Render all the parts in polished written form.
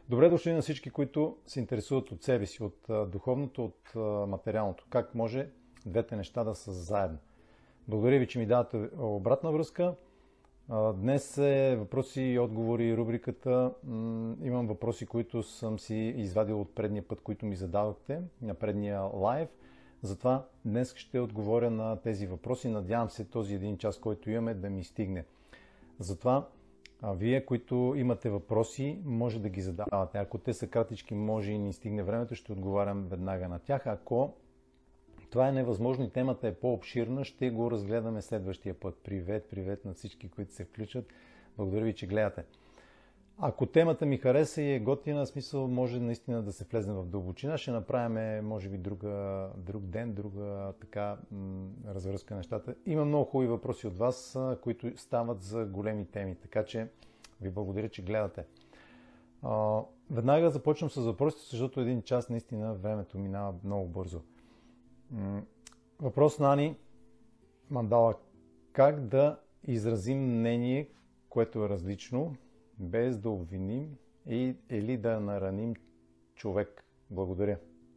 Добре дошли на всички, които се интересуват от себе си, от духовното, от материалното. Как може двете неща да са заедно. Благодаря ви, че ми давате обратна връзка. Днес е въпроси и отговори рубриката. Имам въпроси, които съм си извадил от предния път, които ми зададохте на предния лайв. Затова днес ще отговоря на тези въпроси. Надявам се този един час, който имаме, да ми стигне. Затова вие, които имате въпроси, може да ги задавате. Ако те са кратички, може и ни стигне времето, ще отговарям веднага на тях. Ако това е невъзможно и темата е по-обширна, ще го разгледаме следващия път. Привет на всички, които се включат. Благодаря ви, че гледате. Ако темата ми хареса и е готина, смисъл може наистина да се влезне в дълбочина, ще направим, може би, друг ден, друга така развръзка на нещата. Има много хубави въпроси от вас, които стават за големи теми, така че ви благодаря, че гледате. Веднага започвам с въпросите, защото един час наистина времето минава много бързо. Въпрос на Ани Мандала. Как да изразим мнение, което е различно, без да обвиним или да нараним човек? Благодаря.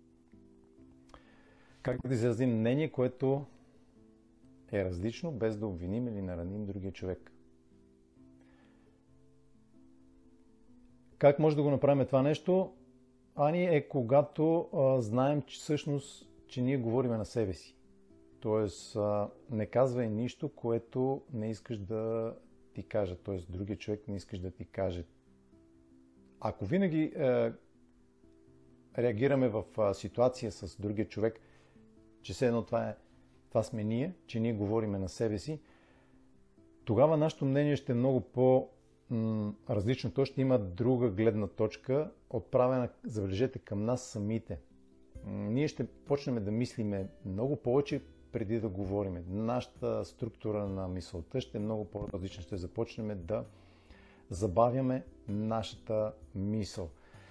Как да изразим мнение, което е различно, без да обвиним или нараним другия човек? Как може да го направим това нещо? Ани, е когато знаем, че всъщност, че ние говорим на себе си. Тоест, не казвай нищо, което не искаш да ти каже. Тоест, другия човек не искаш да ти каже. Ако винаги реагираме в ситуация с другия човек, че все едно това сме ние, че ние говориме на себе си, тогава нашето мнение ще е много по-различно. То ще има друга гледна точка, отправена, забележете, към нас самите. Ние ще почнем да мислиме много повече преди да говорим. Нашата структура на мисълта ще е много по-различна. Ще започнем да забавяме нашата мисъл.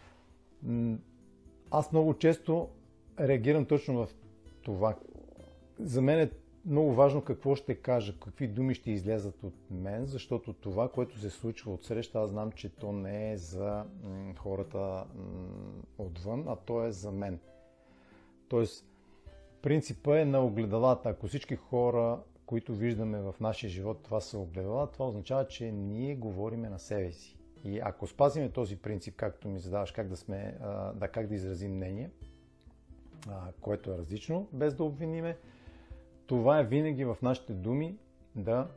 Аз много често реагирам точно в това. За мен е много важно какво ще кажа, какви думи ще излязат от мен, защото това, което се случва от среща, аз знам, че то не е за хората отвън, а то е за мен. Тоест, принципът е на огледалата. Ако всички хора, които виждаме в нашия живот, това са огледала, това означава, че ние говориме на себе си. И ако спазиме този принцип, както ми задаваш, как да изразим мнение, което е различно, без да обвиниме, това е винаги в нашите думи да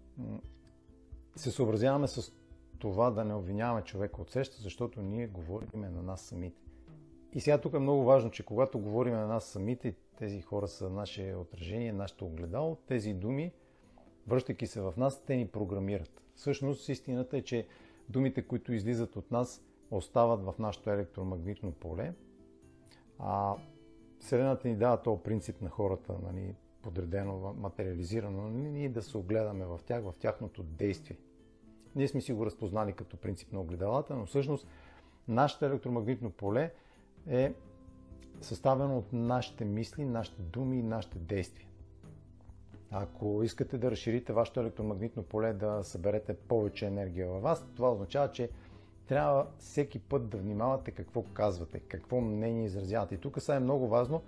се съобразяваме с това да не обвиняваме човека от среща, защото ние говориме на нас самите. И сега тук е много важно, че когато говорим на нас самите, тези хора са наше отражение, нашето огледало, тези думи, връщайки се в нас, те ни програмират. Всъщност истината е, че думите, които излизат от нас, остават в нашето електромагнитно поле, а Вселената ни дава този принцип на хората, нали, подредено, материализирано, ние да се огледаме в тях, в тяхното действие. Ние сме си го разпознали като принцип на огледалата, но всъщност нашето електромагнитно поле е съставено от нашите мисли, нашите думи и нашите действия. Ако искате да разширите вашето електромагнитно поле, да съберете повече енергия във вас, това означава, че трябва всеки път да внимавате какво казвате, какво мнение изразявате. И тук сега е много важно,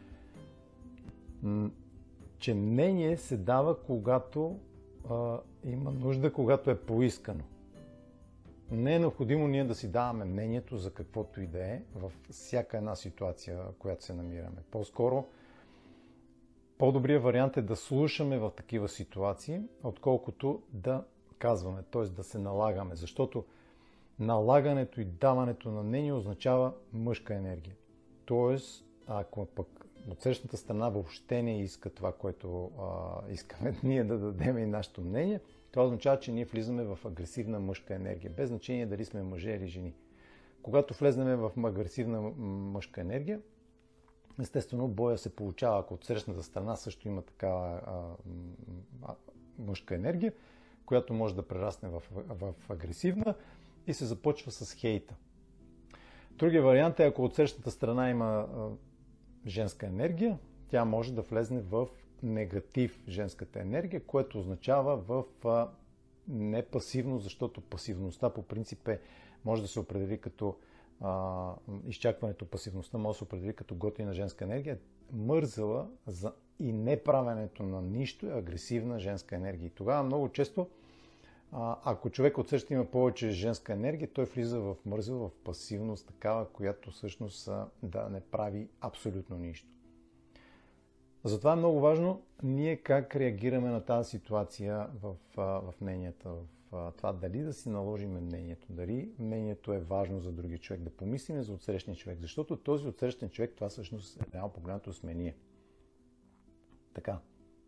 че мнение се дава, когато има нужда, когато е поискано. Не е необходимо ние да си даваме мнението за каквото и да е във всяка една ситуация, в която се намираме. По-скоро, по-добрият вариант е да слушаме в такива ситуации, отколкото да казваме, т.е. да се налагаме. Защото налагането и даването на мнение означава мъжка енергия. Т.е. ако пък от срещната страна въобще не иска това, което искаме ние да дадем и нашето мнение, това означава, че ние влизаме в агресивна мъжка енергия, без значение дали сме мъже или жени. Когато влезнем в агресивна мъжка енергия, естествено боя се получава, ако от срещната страна също има такава мъжка енергия, която може да прерасне в агресивна и се започва с хейта. Другия вариант е, ако от срещната страна има женска енергия, тя може да влезне в негатив женската енергия, което означава в не пасивно, защото пасивността по принцип може да се определи като изчакването, пасивността може да се определи като готина женска енергия. Мързела и неправенето на нищо е агресивна женска енергия. И тогава много често, ако човек от същата има повече женска енергия, той влиза в мързел, в пасивност, такава, която всъщност да не прави абсолютно нищо. Затова е много важно ние как реагираме на тази ситуация в мненията, в това дали да си наложим мнението, дали мнението е важно за другия човек, да помислим за отсрещния човек, защото този отсрещен човек, това всъщност реално погледнато сме ние. Така.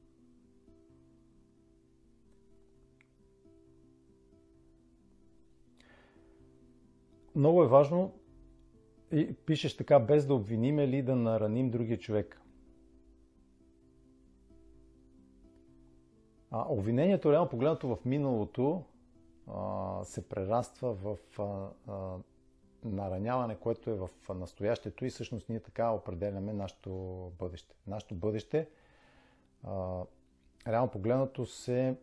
Много е важно и пишеш така, без да обвиним или да нараним другия човек. Обвинението, реално погледнато в миналото, се прераства в нараняване, което е в настоящето и всъщност ние така определяме нашето бъдеще. Нашето бъдеще, реално погледнато, се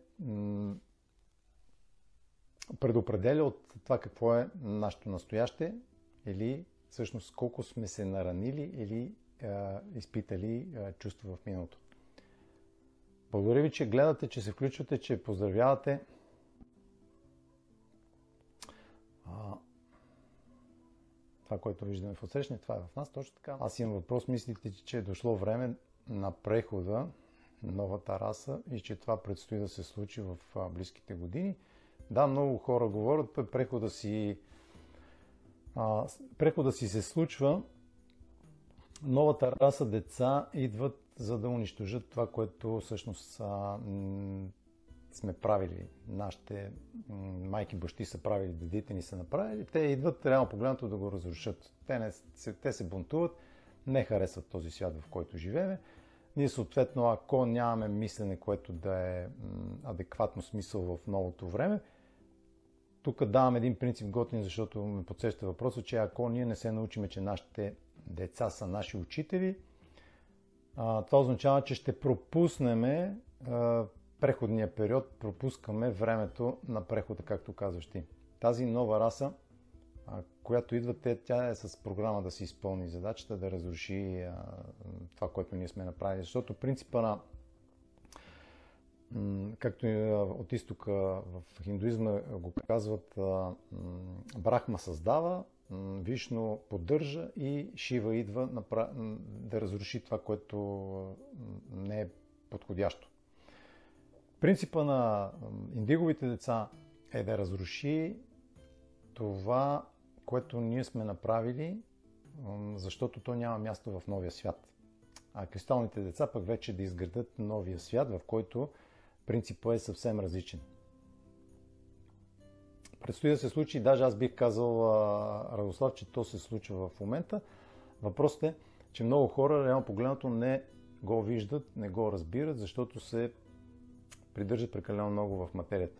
предопределя от това какво е нашето настояще или всъщност колко сме се наранили или изпитали чувства в миналото. Благодаря ви, че гледате, че се включвате, че поздравявате. Това, което виждаме в отсрещане, това е в нас, точно така. Аз имам въпрос, мислите, че е дошло време на прехода, новата раса и че това предстои да се случи в близките години. Да, много хора говорят, прехода си се случва, новата раса деца идват за да унищожат това, което всъщност сме правили. Нашите майки, бащи са правили, дедите ни са направили. Те идват реално погледнато да го разрушат. Те се бунтуват, не харесват този свят, в който живеем. Ние съответно, ако нямаме мислене, което да е адекватно смисъл в новото време, тук давам един принцип готин, защото ме подсеща въпроса, че ако ние не се научиме, че нашите деца са наши учители, това означава, че ще пропуснем преходния период, пропускаме времето на прехода, както казваш ти. Тази нова раса, която идва, тя е с програма да си изпълни задачата, да разруши това, което ние сме направили. Защото принципа на, както и от изтока в хиндуизма го казват, Брахма създава, Вишну поддържа и Шива идва да разруши това, което не е подходящо. Принципа на индиговите деца е да разруши това, което ние сме направили, защото то няма място в новия свят. А кристалните деца пък вече да изградят новия свят, в който принципът е съвсем различен. Предстои да се случи, даже аз бих казал, Радослав, че то се случва в момента. Въпросът е, че много хора, реално погледнато, не го виждат, не го разбират, защото се придържат прекалено много в материята.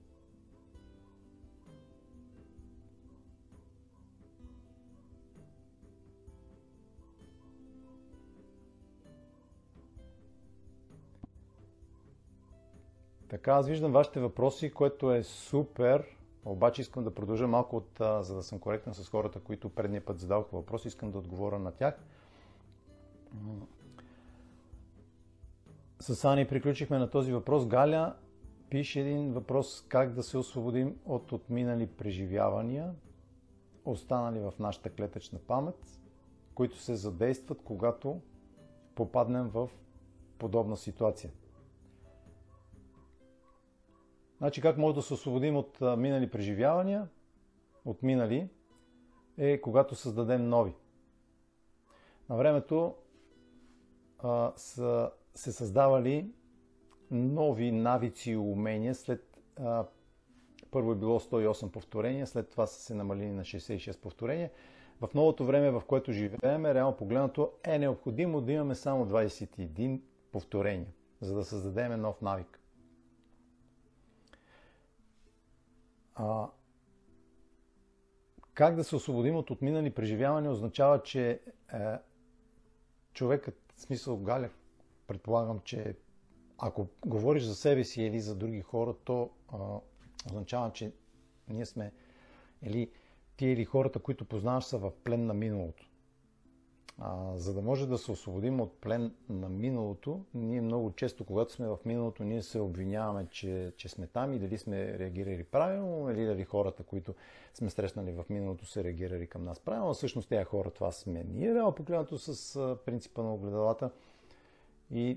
Така, аз виждам вашите въпроси, което е супер. Обаче искам да продължа малко, за да съм коректен с хората, които предния път задаваха въпроси, искам да отговоря на тях. С Ани приключихме на този въпрос. Галя пише един въпрос: как да се освободим от отминали преживявания, останали в нашата клетъчна памет, които се задействат, когато попаднем в подобна ситуация. Значи, как може да се освободим от минали преживявания? От минали е когато създадем нови. На времето са се създавали нови навици и умения след първо е било 108 повторения, след това са се намалили на 66 повторения. В новото време, в което живеем, реално погледнато е необходимо да имаме само 21 повторения, за да създадем нов навик. Как да се освободим от отминали преживявания означава, че човекът, в смисъл Галев, предполагам, че ако говориш за себе си или за други хора, то означава, че ние сме или ти или хората, които познаваш, са в плен на миналото. За да може да се освободим от плен на миналото, ние много често, когато сме в миналото, ние се обвиняваме, че сме там и дали сме реагирали правилно, или дали хората, които сме срещнали в миналото, са реагирали към нас правилно. Всъщност тези хора, това сме ние, реално погледнато с принципа на огледалата. И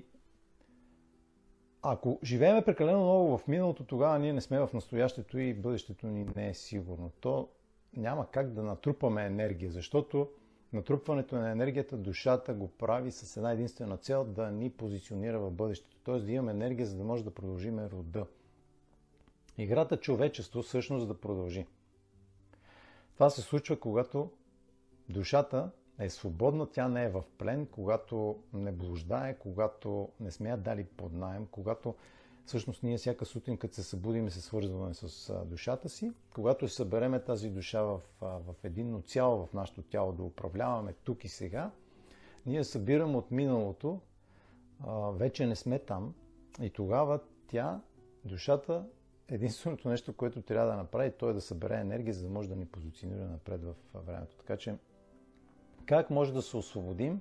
ако живеем прекалено много в миналото, тогава ние не сме в настоящето и бъдещето ни не е сигурно. То няма как да натрупаме енергия, защото натрупването на енергията, душата го прави с една единствена цел да ни позиционира в бъдещето. Т.е. да имаме енергия, за да може да продължим рода. Играта човечество всъщност да продължи. Това се случва, когато душата е свободна, тя не е в плен, когато не блуждае, когато не сме я дали под наем, когато всъщност ние всяка сутрин, като се събудим, се свързваме с душата си, когато се събереме тази душа в единно цяло в нашето тяло, да управляваме тук и сега, ние събираме от миналото, вече не сме там и тогава душата, единственото нещо, което трябва да направи, то е да събере енергия, за да може да ни позиционира напред в времето. Така че, как може да се освободим?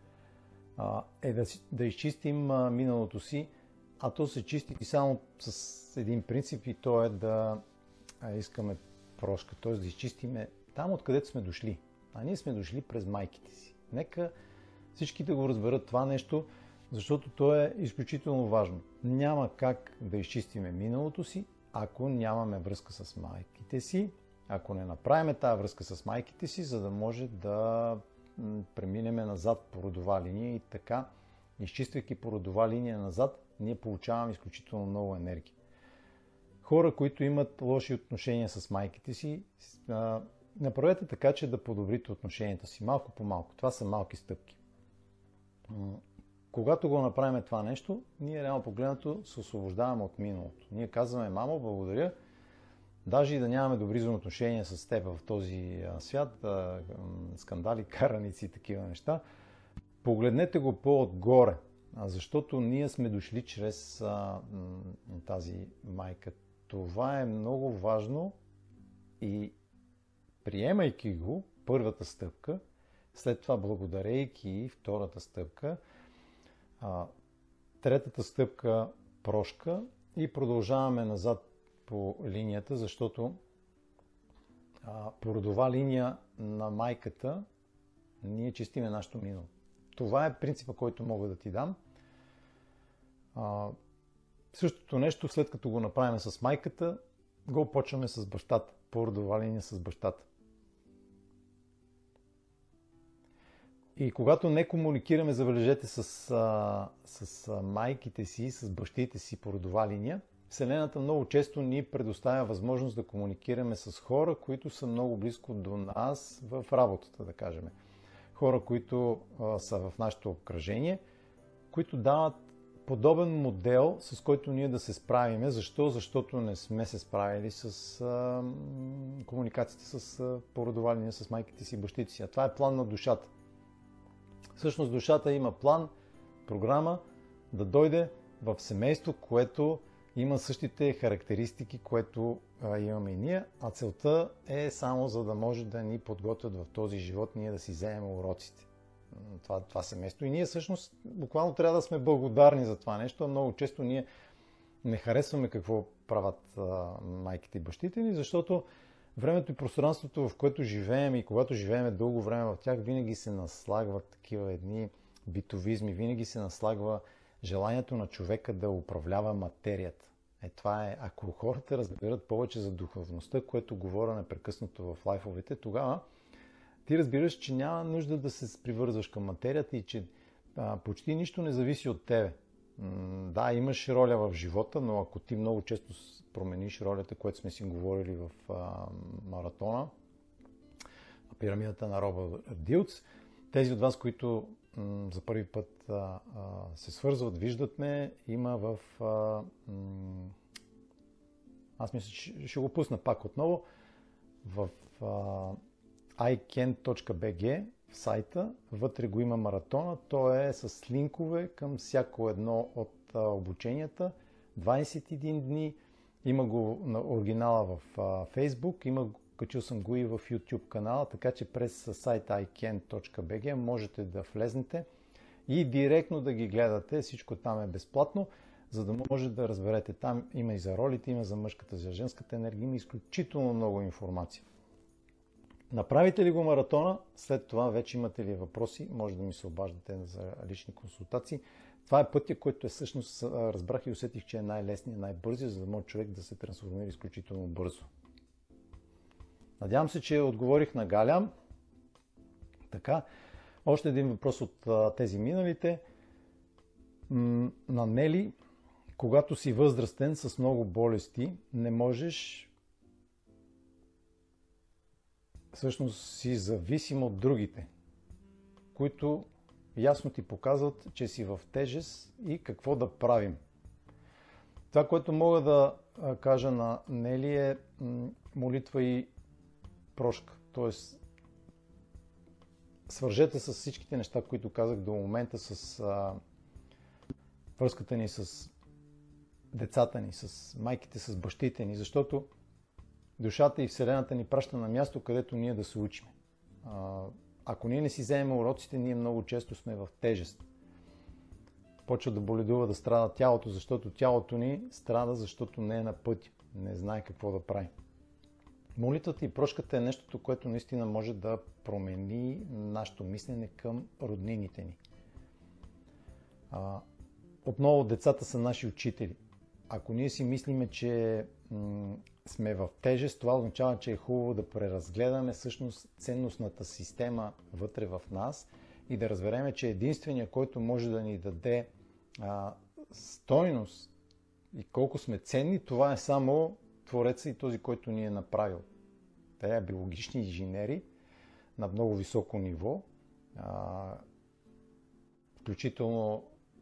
Да изчистим миналото си, а то се чисти само с един принцип и то е да искаме прошка, т.е. да изчистиме там, откъдето сме дошли. А ние сме дошли през майките си. Нека всички да го разберат това нещо, защото то е изключително важно. Няма как да изчистиме миналото си, ако нямаме връзка с майките си, ако не направим тази връзка с майките си, за да може да преминеме назад по родова линия и така, изчиствайки по родова линия назад, ние получаваме изключително много енергия. Хора, които имат лоши отношения с майките си, направете така, че да подобрите отношенията си малко по малко. Това са малки стъпки. Когато го направим това нещо, ние реално погледнато се освобождаваме от миналото. Ние казваме: мамо, благодаря, даже и да нямаме добри взаимоотношения с теб в този свят, скандали, караници и такива неща, погледнете го по-отгоре, защото ние сме дошли чрез тази майка. Това е много важно и приемайки го, първата стъпка, след това благодарейки втората стъпка, третата стъпка прошка и продължаваме назад по линията, защото по родова линия на майката ние чистиме нашето минало. Това е принципа, който мога да ти дам. Същото нещо, след като го направим с майката, го почваме с бащата, по родова линия с бащата. И когато не комуникираме, забележете, с майките си, с бащите си по родова линия, Вселената много често ни предоставя възможност да комуникираме с хора, които са много близко до нас в работата, да кажем. Хора, които са в нашето обкръжение, които дават подобен модел, с който ние да се справиме. Защо? Защото не сме се справили с комуникацията с по родова линия с майките си и бащите си. А това е план на душата. Всъщност душата има план, програма да дойде в семейство, което има същите характеристики, което имаме и ние, а целта е само за да може да ни подготвят в този живот, ние да си вземем уроците. Това семейство. И ние всъщност буквално трябва да сме благодарни за това нещо, а много често ние не харесваме какво правят майките и бащите ни, защото времето и пространството, в което живеем и когато живеем дълго време в тях, винаги се наслагват такива едни битовизми, винаги се наслагва желанието на човека да управлява материята. Това е, ако хората разберат повече за духовността, което говоря непрекъснато в лайфовете, тогава ти разбираш, че няма нужда да се привързваш към материята и че почти нищо не зависи от тебе. Да, имаш роля в живота, но ако ти много често промениш ролята, което сме си говорили в маратона, пирамидата на Робърт Дилц, тези от вас, които за първи път се свързват, виждат ме, има в... аз мисля, че ще го пусна пак отново. В ican.bg в сайта, вътре го има маратона, то е с линкове към всяко едно от обученията. 21 дни, има го на оригинала в Facebook, има качил съм го и в YouTube канала, така че през сайта ican.bg можете да влезнете и директно да ги гледате. Всичко там е безплатно, за да може да разберете. Там има и за ролите, има за мъжката, за женската енергия, има изключително много информация. Направите ли го маратона, след това вече имате ли въпроси, може да ми се обаждате за лични консултации. Това е пътя, който всъщност разбрах и усетих, че е най-лесният, най-бързият, за да може човек да се трансформира изключително бързо. Надявам се, че отговорих на Галя. Така, още един въпрос от тези миналите. На Нели, когато си възрастен с много болести, не можеш, всъщност си зависим от другите, които ясно ти показват, че си в тежест и какво да правим. Това, което мога да кажа на Нели е молитва и прошка. Тоест, свържете с всичките неща, които казах до момента, с връзката ни с децата ни, с майките, с бащите ни, защото душата и Вселената ни праща на място, където ние да се учим. Ако ние не си вземем уроците, ние много често сме в тежест. Почва да боледува, да страда тялото, защото тялото ни страда, защото не е на пътя, не знае какво да прави. Молитвата и прошката е нещото, което наистина може да промени нашето мислене към роднините ни. Отново, децата са наши учители. Ако ние си мислиме, че сме в тежест, това означава, че е хубаво да преразгледаме всъщност ценностната система вътре в нас и да разбереме, че единственият, който може да ни даде стойност и колко сме ценни, това е само Твореца и този, който ни е направил. Те биологични инженери на много високо ниво, включително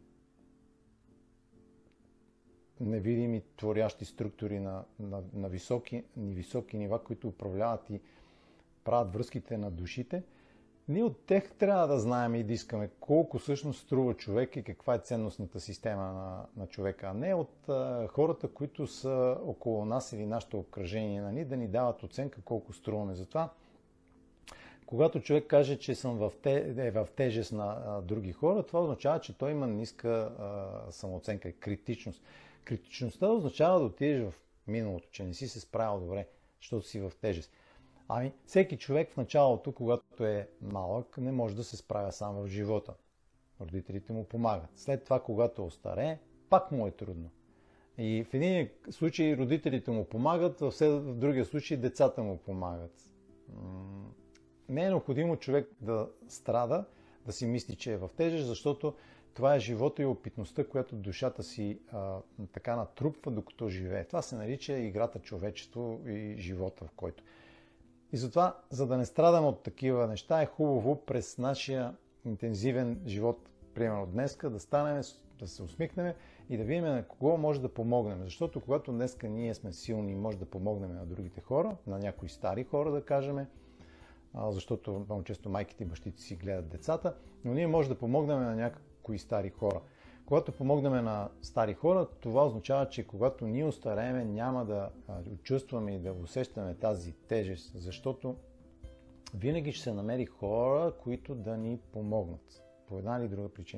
невидими творящи структури на високи нива, които управляват и правят връзките на душите. Ние от тях трябва да знаем и да искаме колко всъщност струва човек и каква е ценностната система на човека, а не от хората, които са около нас или нашето обкръжение, да ни дават оценка колко струваме. Затова, когато човек каже, че съм в тежест на други хора, това означава, че той има ниска самооценка, критичност. Критичността означава да отидеш в миналото, че не си се справил добре, защото си в тежест. Всеки човек в началото, когато е малък, не може да се справя сам в живота. Родителите му помагат. След това, когато остарее, пак му е трудно. И в един случай родителите му помагат, в другия случай децата му помагат. Не е необходимо човек да страда, да си мисли, че е в тежест, защото това е живота и опитността, която душата си така натрупва, докато живее. Това се нарича играта човечество и живота, в който. И затова, за да не страдаме от такива неща, е хубаво през нашия интензивен живот, примерно днеска, да станем, да се усмихнем и да видим на кого може да помогнем. Защото когато днеска ние сме силни и може да помогнем на другите хора, на някои стари хора да кажем, защото много често майките и бащите си гледат децата, но ние може да помогнем на някои стари хора. Когато помогнем на стари хора, това означава, че когато ние остарееме, няма да чувстваме и да усещаме тази тежест, защото винаги ще се намери хора, които да ни помогнат по една или друга причина.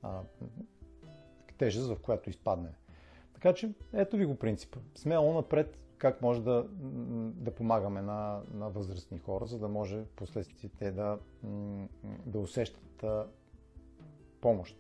Тежест, в която изпаднем. Така че, ето ви го принципа. Смело напред, как може да помагаме на възрастни хора, за да може последствие те да усещат помощ.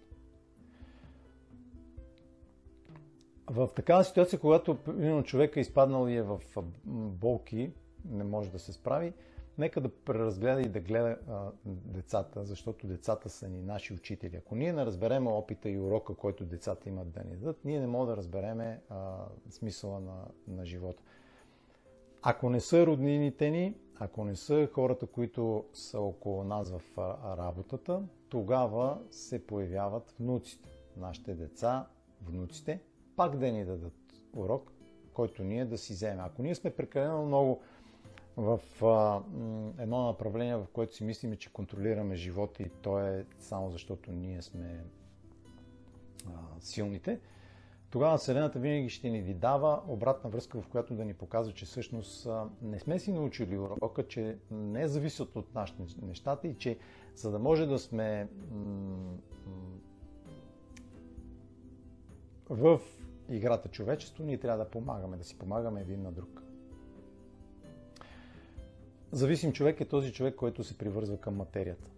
В такава ситуация, когато човек е изпаднал и е в болки, не може да се справи, нека да преразгледа и да гледа децата, защото децата са ни наши учители. Ако ние не разберем опита и урока, който децата имат да ни дадат, ние не можем да разберем смисъла на живота. Ако не са роднините ни, ако не са хората, които са около нас в работата, тогава се появяват внуците. Нашите деца, внуците, пак да ни дадат урок, който ние да си вземем. Ако ние сме прекалено много в едно направление, в което си мислиме, че контролираме живота и то е само защото ние сме силните, тогава Вселената винаги ще ни дава обратна връзка, в която да ни показва, че всъщност не сме си научили урока, че не е зависят от нашите нещата и че за да може да сме в играта човечество, ние трябва да помагаме, да си помагаме един на друг. Зависим човек е този човек, който се привързва към материята.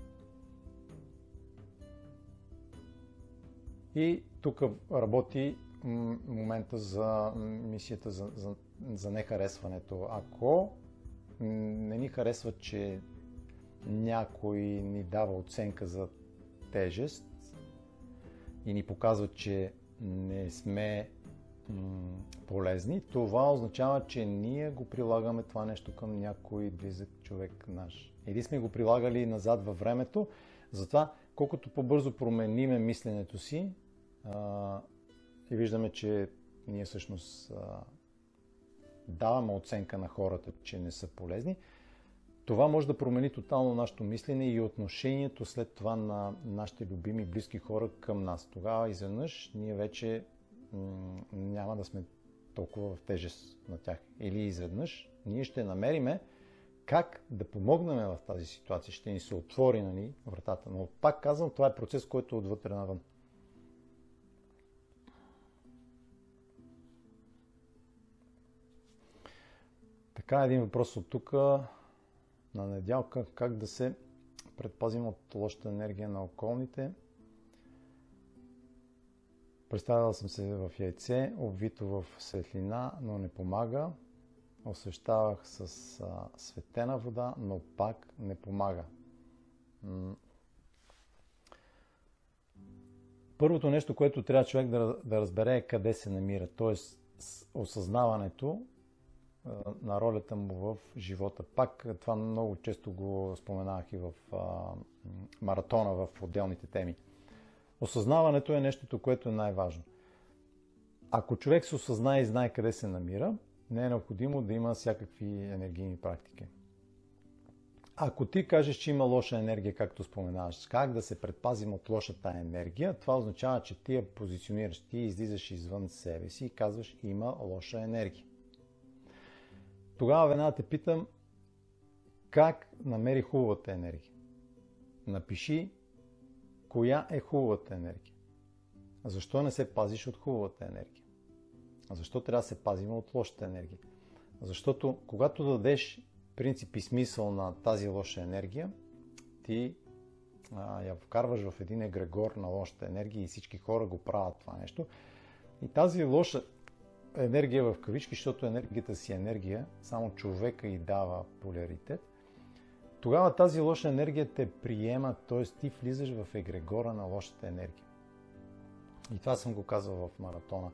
И тук работи момента за мисията за нехаресването. Ако не ни харесва, че някой ни дава оценка за тежест и ни показва, че не сме полезни, това означава, че ние го прилагаме това нещо към някой близък човек наш. Или сме го прилагали назад във времето, затова колкото по-бързо промениме мисленето си и виждаме, че ние всъщност даваме оценка на хората, че не са полезни, това може да промени тотално нашето мислене и отношението след това на нашите любими близки хора към нас. Тогава изведнъж ние вече няма да сме толкова в тежест на тях. Или изведнъж ние ще намериме как да помогнем в тази ситуация. Ще ни се отвори вратата. Но пак казвам, това е процес, който е отвътре навън. Така, един въпрос от тук на Недялка. Как да се предпазим от лошата енергия на околните? Представял съм се в яйце, обвито в светлина, но не помага. Освещавах с светена вода, но пак не помага. Първото нещо, което трябва човек да разбере е къде се намира, т.е. осъзнаването на ролята му в живота. Пак това много често го споменавах и в маратона, в отделните теми. Осъзнаването е нещото, което е най-важно. Ако човек се осъзнае и знае къде се намира, не е необходимо да има всякакви енергийни практики. Ако ти кажеш, че има лоша енергия, както споменаваш, как да се предпазим от лошата енергия, това означава, че ти я позиционираш, ти излизаш извън себе си и казваш, има лоша енергия. Тогава веднага те питам, как намери хубавата енергия? Напиши, коя е хубавата енергия. Защо не се пазиш от хубавата енергия? Защо трябва да се пазим от лошата енергия? Защото когато дадеш принцип и смисъл на тази лоша енергия, ти я вкарваш в един егрегор на лошата енергия и всички хора го правят това нещо. И тази лоша енергия в кавички, защото енергията си е енергия, само човека й дава поляритет, тогава тази лоша енергия те приема, т.е. ти влизаш в егрегора на лошата енергия. И това съм го казал в маратона.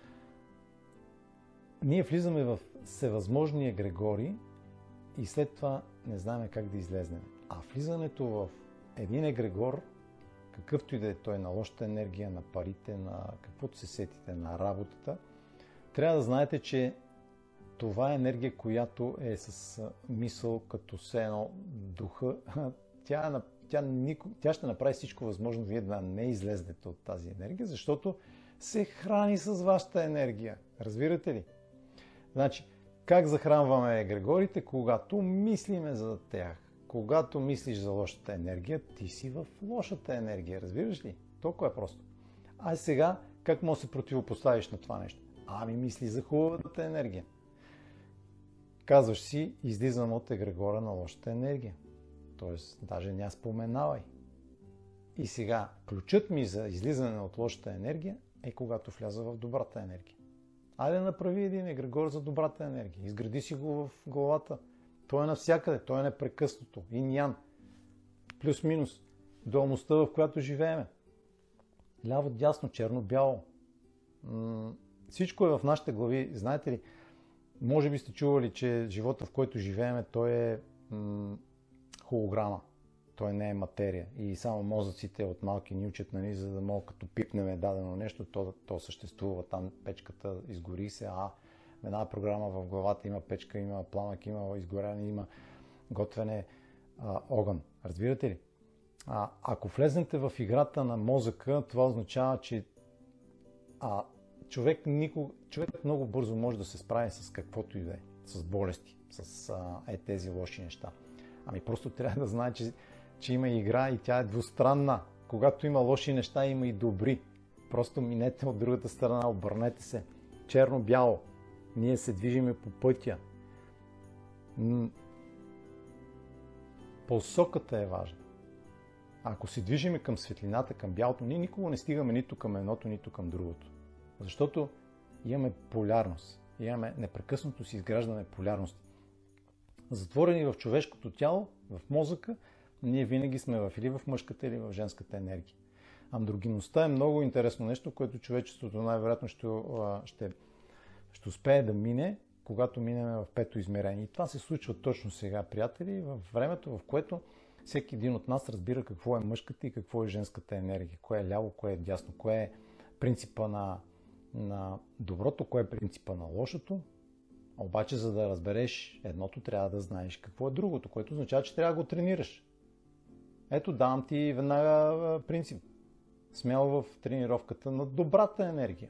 Ние влизаме в всевъзможни егрегори и след това не знаем как да излезнем. А влизането в един егрегор, какъвто и да е той, на лошата енергия, на парите, на каквото се сетите, на работата, трябва да знаете, че това е енергия, която е с мисъл като все едно духа. Тя ще направи всичко възможно вие да не излезнете от тази енергия, защото се храни с вашата енергия. Разбирате ли? Значи, как захранваме егрегорите? Когато мислиме за тях. Когато мислиш за лошата енергия, ти си в лошата енергия. Разбираш ли? Толкова е просто. А сега, как може да се противопоставиш на това нещо? Ами мисли за хубавата енергия. Казваш си, излизам от егрегора на лошата енергия. Тоест, даже не споменавай. И сега, ключът ми за излизане от лошата енергия е когато вляза в добрата енергия. Айде направи един егрегор за добрата енергия. Изгради си го в главата. Той е навсякъде, той е непрекъснато. Инь-ян. Плюс-минус. Дуалността, в която живееме. Ляво, дясно, черно, бяло. Всичко е в нашите глави. Знаете ли, може би сте чували, че живота, в който живееме, той е холограма. Той не е материя. И само мозъците от малки ни учат, нали, за да могат като пипнеме дадено нещо, то съществува. Там печката изгори се, в една програма в главата има печка, има пламък, има изгоряне, има готвене, огън. Разбирате ли? Ако влезнете в играта на мозъка, това означава, че човек много бързо може да се справи с каквото и да е, с болести, с тези лоши неща. Ами просто трябва да знае, че има игра и тя е двустранна. Когато има лоши неща, има и добри. Просто минете от другата страна, обърнете се. Черно-бяло. Ние се движиме по пътя. Посоката е важна. Ако се движиме към светлината, към бялото, ние никога не стигаме нито към едното, нито към другото. Защото имаме полярност. Непрекъснато си изграждаме полярност. Затворени в човешкото тяло, в мозъка, ние винаги сме или в мъжката, или в женската енергия. Андрогинността е много интересно нещо, което човечеството най-вероятно ще успее да мине, когато минем в пето измерение. И това се случва точно сега, приятели, в времето, в което всеки един от нас разбира какво е мъжката и какво е женската енергия. Кое е ляво, кое е дясно, кое е принципа на доброто, кое е принципа на лошото. Обаче, за да разбереш едното, трябва да знаеш какво е другото, което означава, че трябва да го тренираш. Ето, давам ти веднага принцип. Смело в тренировката на добрата енергия.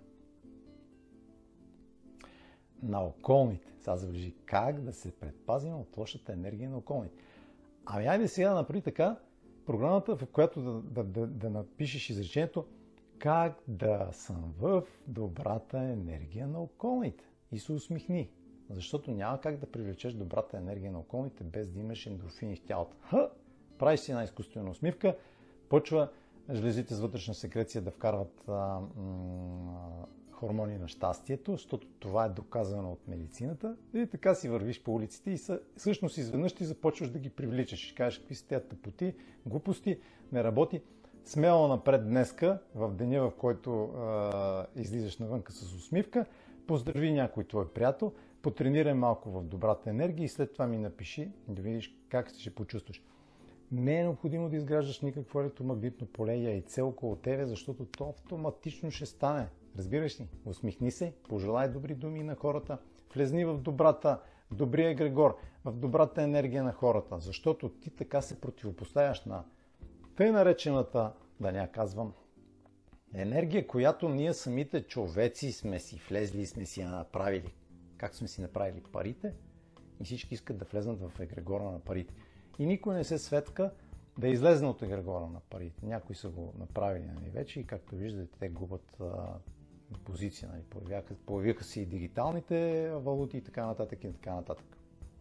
На околните. Сега забележи как да се предпазим от лошата енергия на околните. Ами айде сега да направи така програмата, в която да напишеш изречението как да съм в добрата енергия на околните. И се усмихни. Защото няма как да привлечеш добрата енергия на околните без да имаш ендорфини в тялото. Правиш си една изкуствена усмивка, почва жлезите с вътрешна секреция да вкарват хормони на щастието, защото това е доказано от медицината. И така си вървиш по улиците и всъщност изведнъж ти започваш да ги привличаш. И кажеш какви са тези тъпоти, глупости, не работи. Смело напред днеска, в деня, в който излизаш навънка с усмивка, поздрави някой твой приятел, потренирай малко в добрата енергия и след това ми напиши да видиш как ще се почувстваш. Не е необходимо да изграждаш никакво електромагнитно поле и яйце около тебе, защото то автоматично ще стане. Разбираш ли? Усмихни се, пожелай добри думи на хората, влезни в добрия егрегор, в добрата енергия на хората, защото ти така се противопоставяш на тъй наречената, да не я казвам, енергия, която ние самите човеци сме си влезли и сме си я направили. Как сме си направили парите и всички искат да влезнат в егрегора на парите. И никой не се светка да излезне от егрегора на парите. Някои са го направили вече и както виждате, те губят позиция. Появиха се и дигиталните валути и така нататък и така нататък.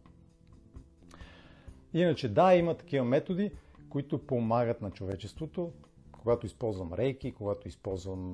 Иначе да, има такива методи, които помагат на човечеството. Когато използвам рейки, когато използвам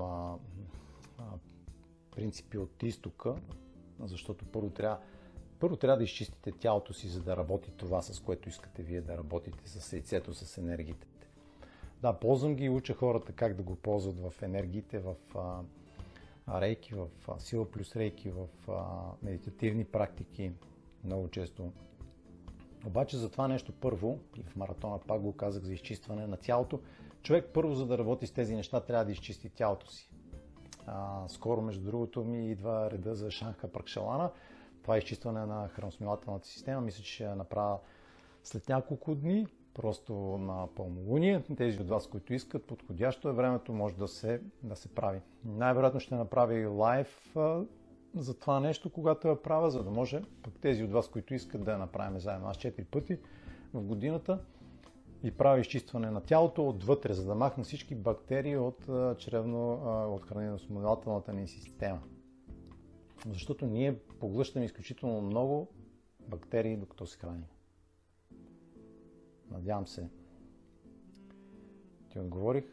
принципи от изтока, защото първо трябва да изчистите тялото си, за да работи това, с което искате вие да работите, с яйцето, с енергиите. Да, ползвам ги и уча хората как да го ползват в енергиите, в рейки, в сила плюс рейки, в медитативни практики, много често. Обаче за това нещо първо, и в маратона пак го казах за изчистване на тялото, човек първо, за да работи с тези неща, трябва да изчисти тялото си. Скоро, между другото, ми идва реда за Шанха Пракшалана. Това е изчистване на храносмилателната система. Мисля, че ще я направя след няколко дни, просто на пълнолуние. Тези от вас, които искат, подходящо е времето, може да се прави. Най-вероятно ще направя и лайв за това нещо, когато я правя, за да може пък тези от вас, които искат да я направим заедно. Аз 4 пъти в годината и правя изчистване на тялото отвътре, за да махна всички бактерии от храносмилателната ни система. Защото ние поглъщаме изключително много бактерии, докато се храним. Надявам се, ти отговорих.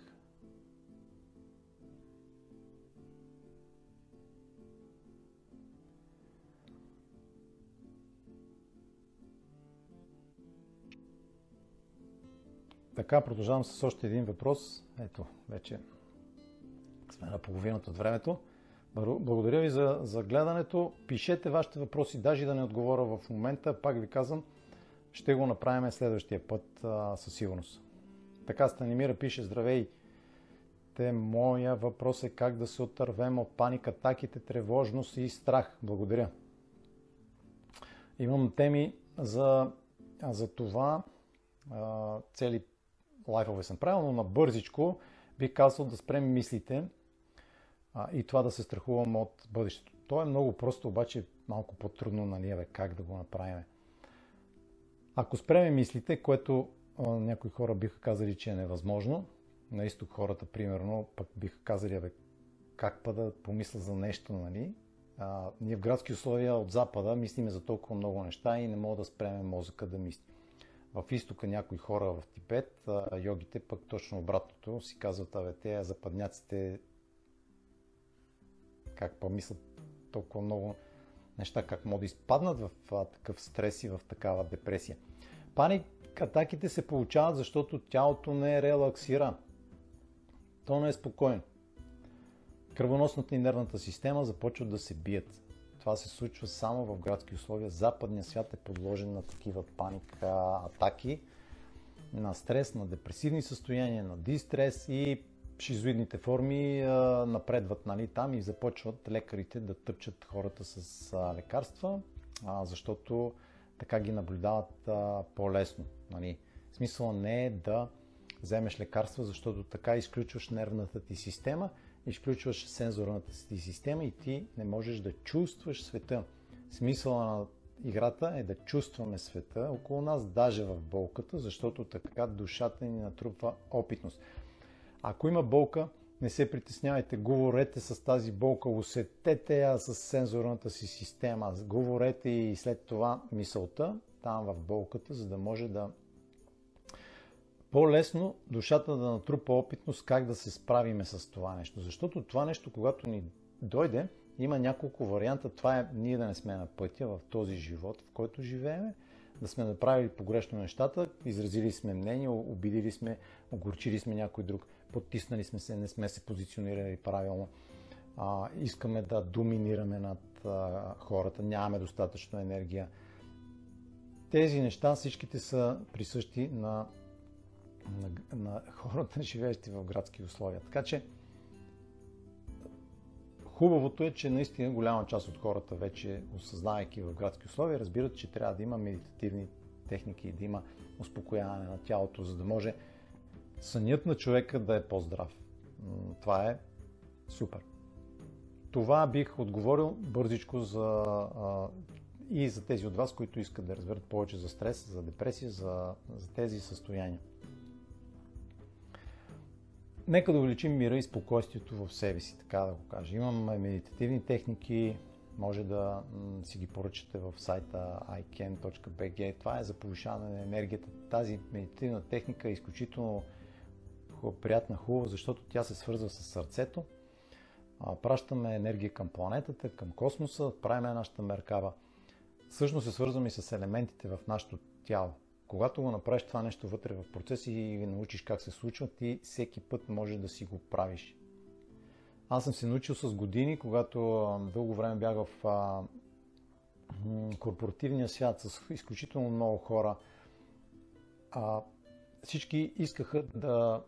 Така, продължавам с още един въпрос. Ето, вече сме на половината от времето. Благодаря ви за гледането. Пишете вашите въпроси, даже да не отговоря в момента. Пак ви казвам, ще го направим следващия път със сигурност. Така, Станимира пише: здравей! Моя въпрос е как да се отървем от паника, атаките, тревожност и страх. Благодаря. Имам теми за това. Цели лайфове съм правил, но на бързичко бих казал да спрем мислите. и това да се страхувам от бъдещето. То е много просто, обаче малко по-трудно, нали, как да го направим. Ако спреме мислите, което някои хора биха казали, че е невъзможно, на изток хората, примерно, пък биха казали, как па да помисля за нещо, нали? Ние в градски условия от запада мислиме за толкова много неща и не мога да спреме мозъка да мисли. В изтока някои хора в Тибет, йогите пък точно обратното си казват, те западняците как помислят толкова много неща, как могат да изпаднат в такъв стрес и в такава депресия. Паник атаките се получават, защото тялото не релаксира. То не е спокойно. Кръвоносната и нервната система започват да се бият. Това се случва само в градски условия. Западният свят е подложен на такива паника атаки, на стрес, на депресивни състояния, на дистрес и шизоидните форми напредват, нали, там и започват лекарите да тъпчат хората с лекарства, защото така ги наблюдават по-лесно. Нали. Смисъл не е да вземеш лекарства, защото така изключваш нервната ти система, изключваш сензорната си система и ти не можеш да чувстваш света. Смисъла на играта е да чувстваме света около нас, даже в болката, защото така душата ни натрупва опитност. Ако има болка, не се притеснявайте, говорете с тази болка, усетете я с сензорната си система, говорете и след това мисълта там в болката, за да може да по-лесно душата да натрупа опитност как да се справиме с това нещо. Защото това нещо, когато ни дойде, има няколко варианта. Това е ние да не сме на пътя в този живот, в който живеем, да сме направили погрешно нещата, изразили сме мнение, обидили сме, огорчили сме някой друг, потиснали сме се, не сме се позиционирали правилно, искаме да доминираме над хората, нямаме достатъчно енергия. Тези неща всичките са присъщи на хората, живеещи в градски условия. Така че хубавото е, че наистина голяма част от хората вече, осъзнавайки в градски условия, разбират, че трябва да има медитативни техники, да има успокояване на тялото, за да може сънят на човека да е по-здрав. Това е супер. Това бих отговорил бързичко и за тези от вас, които искат да разберат повече за стрес, за депресия, за тези състояния. Нека да увеличим мира и спокойствието в себе си, така да го кажа. Имаме медитативни техники, може да си ги поръчате в сайта ican.bg. Това е за повишаване на енергията. Тази медитативна техника е изключително приятна, хубава, защото тя се свързва с сърцето. Пращаме енергия към планетата, към космоса, правим нашата меркава. Всъщност се свързваме и с елементите в нашето тяло. Когато го направиш това нещо вътре в процеса и научиш как се случва, ти всеки път можеш да си го правиш. Аз съм се научил с години, когато дълго време бях в корпоративния свят с изключително много хора. Всички искаха да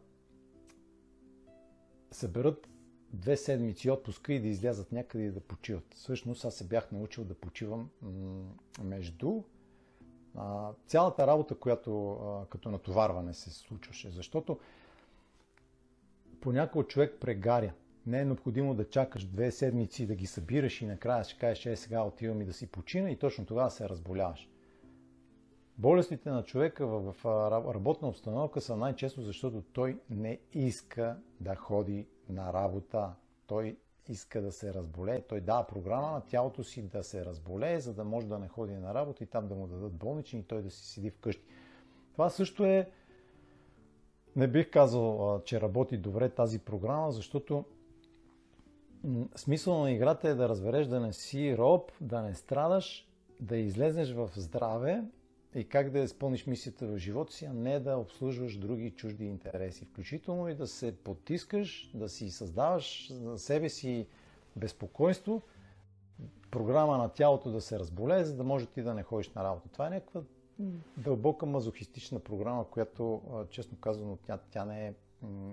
съберат 2 седмици отпуска и да излязат някъде и да почиват. Всъщност аз се бях научил да почивам между цялата работа, която като натоварване се случваше. Защото понякога човек прегаря. Не е необходимо да чакаш 2 седмици да ги събираш и накрая ще кажеш, сега отивам и да си почина и точно тогава се разболяваш. Болестите на човека в работна обстановка са най-често, защото той не иска да ходи на работа. Той иска да се разболее. Той дава програма на тялото си да се разболее, за да може да не ходи на работа и там да му дадат болнични и той да си седи вкъщи. Това също е, не бих казал, че работи добре тази програма, защото смисъл на играта е да разбереш да не си роб, да не страдаш, да излезнеш в здраве и как да изпълниш мисията в живота си, а не да обслужваш други чужди интереси. Включително и да се потискаш, да си създаваш за себе си безпокойство, програма на тялото да се разболее, за да може ти да не ходиш на работа. Това е някаква дълбока мазохистична програма, която, честно казано, тя не е,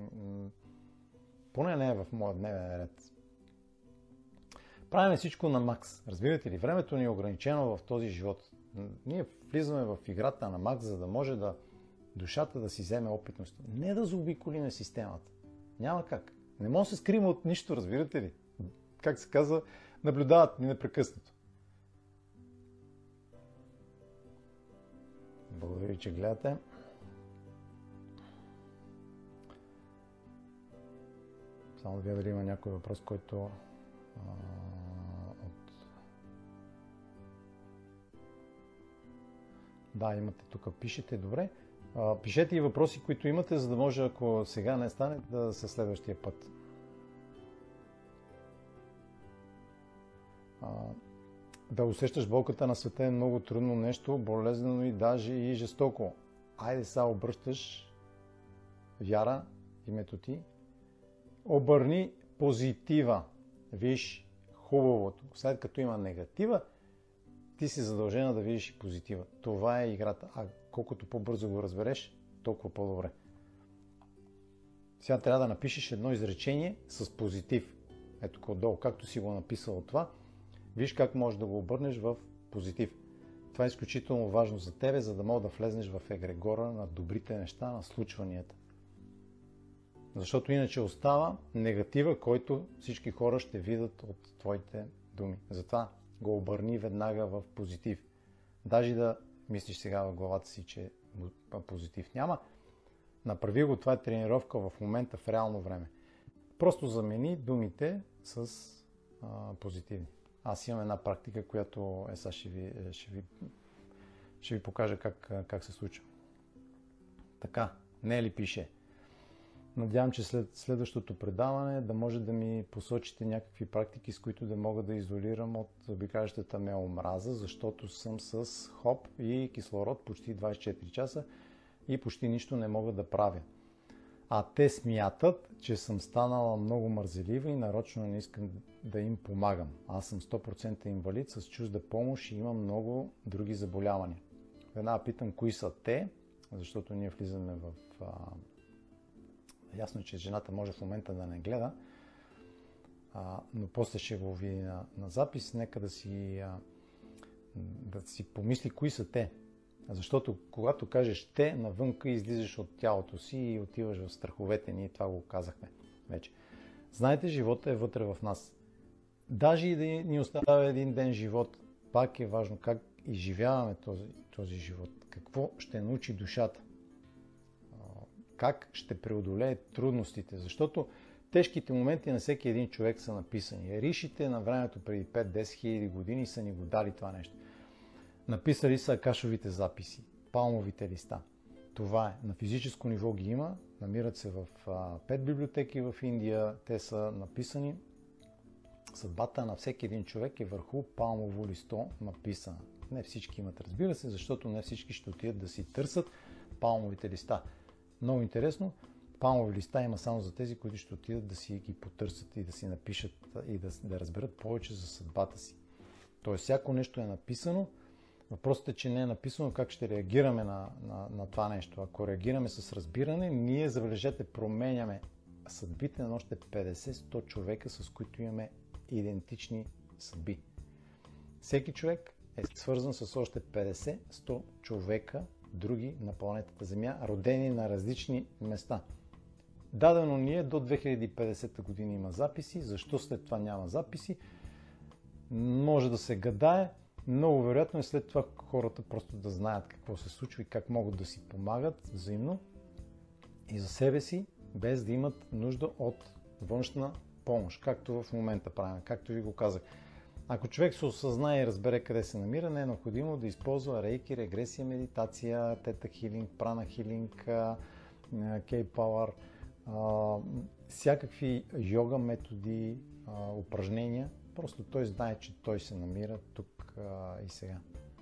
поне не е в моя дневен ред. Правим всичко на макс. Разбирате ли? Времето ни е ограничено в този живот. Ние влизаме в играта на макс, за да може да душата да си вземе опитност. Не да заобиколиме системата. Няма как. Не може да се скрием от нищо, разбирате ли? Как се казва, наблюдават ни непрекъснато. Благодаря, че гледате. Само да видя дали има някой въпрос, който Да, имате тук, пишете, добре. Пишете и въпроси, които имате, за да може, ако сега не стане, да се следващия път. Да усещаш болката на света е много трудно нещо, болезнено и даже и жестоко. Айде сега обръщаш вяра, името ти. Обърни позитива. Виж хубавото. След като има негатива, ти си задължена да видиш и позитива. Това е играта. А колкото по-бързо го разбереш, толкова по-добре. Сега трябва да напишеш едно изречение с позитив. Ето отдолу, както си го написал това, виж как можеш да го обърнеш в позитив. Това е изключително важно за тебе, за да мога да влезнеш в егрегора на добрите неща, на случванията. Защото иначе остава негатива, който всички хора ще видят от твоите думи. Затова го обърни веднага в позитив. Даже да мислиш сега в главата си, че позитив няма, направи го, това е тренировка в момента, в реално време. Просто замени думите с позитивни. Аз имам една практика, която сега ще ви покажа как се случва. Така, Нели пише. Надявам, че след следващото предаване да може да ми посочите някакви практики, с които да мога да изолирам от обикалящата ме омраза, защото съм с хоп и кислород почти 24 часа и почти нищо не мога да правя. А те смятат, че съм станала много мързелива и нарочно не искам да им помагам. Аз съм 100% инвалид с чужда помощ и имам много други заболявания. Веднага питам кои са те, защото ние влизаме в... Ясно, че жената може в момента да не гледа, но после ще го види на запис. Нека да си помисли кои са те. Защото когато кажеш те, навънка излизаш от тялото си и отиваш в страховете. Ние това го казахме вече. Знаете, живота е вътре в нас. Даже и да ни оставя един ден живот, пак е важно как изживяваме този живот. Какво ще научи душата. Как ще преодолее трудностите. Защото тежките моменти на всеки един човек са написани. Ришите на времето преди 5-10 хиляди години са ни го дали това нещо. Написали са акашовите записи, палмовите листа. Това е. На физическо ниво ги има. Намират се в 5 библиотеки в Индия. Те са написани. Съдбата на всеки един човек е върху палмово листо написана. Не всички имат, разбира се, защото не всички ще отидат да си търсят палмовите листа. Много интересно, палмови листа има само за тези, които ще отидат да си ги потърсят и да си напишат и да разберат повече за съдбата си. Тоест, всяко нещо е написано. Въпросът е, че не е написано как ще реагираме на това нещо. Ако реагираме с разбиране, ние, забележете, променяме съдбите на още 50-100 човека, с които имаме идентични съдби. Всеки човек е свързан с още 50-100 човека, други на планетата Земя, родени на различни места. Дадено ни е до 2050 година има записи. Защо след това няма записи? Може да се гадае. Много вероятно е след това хората просто да знаят какво се случва и как могат да си помагат взаимно и за себе си, без да имат нужда от външна помощ, както в момента правим, както ви го казах. Ако човек се осъзнае и разбере къде се намира, не е необходимо да използва рейки, регресия, медитация, тета хилинг, прана хилинг, кей-пауър, всякакви йога методи, упражнения. Просто той знае, че той се намира тук и сега.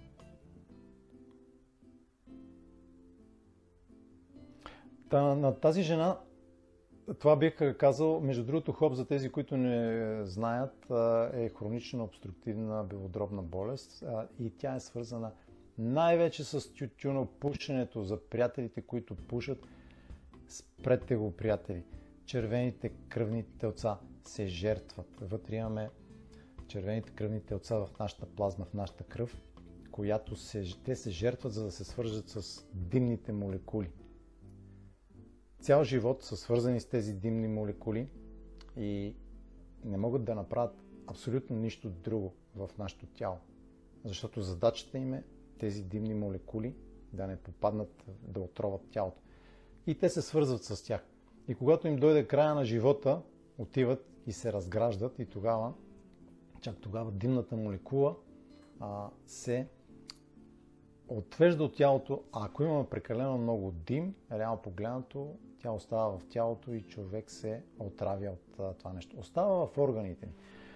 На тази жена, това бих казал, между другото, хоп, за тези, които не знаят, е хронична обструктивна белодробна болест и тя е свързана най-вече с тютюнопушенето. За приятелите, които пушат, спрете го, приятели. Червените кръвни телца се жертват. Вътре имаме червените кръвни телца в нашата плазма, в нашата кръв, която те се жертват, за да се свържат с димните молекули. Цял живот са свързани с тези димни молекули и не могат да направят абсолютно нищо друго в нашето тяло. Защото задачата им е тези димни молекули да не попаднат, да отроват тялото. И те се свързват с тях. И когато им дойде края на живота, отиват и се разграждат и чак тогава димната молекула се отвежда от тялото. А ако имаме прекалено много дим, реално погледнато, тя остава в тялото и човек се отравя от това нещо. Остава в органите ни.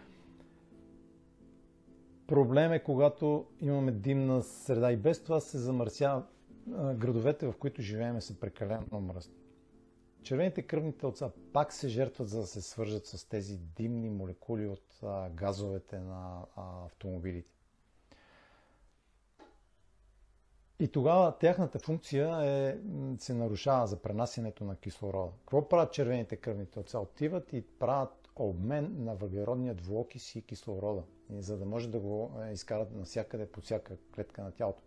Проблем е, когато имаме димна среда и без това се замърсява. Градовете, в които живеем, са прекалено мръсни. Червените кръвни телца пак се жертват, за да се свържат с тези димни молекули от газовете на автомобилите. И тогава тяхната функция се нарушава за пренасянето на кислорода. Какво правят червените кръвни телца? Отиват и правят обмен на въглеродния двуокис и кислорода, за да може да го изкарат навсякъде по всяка клетка на тялото.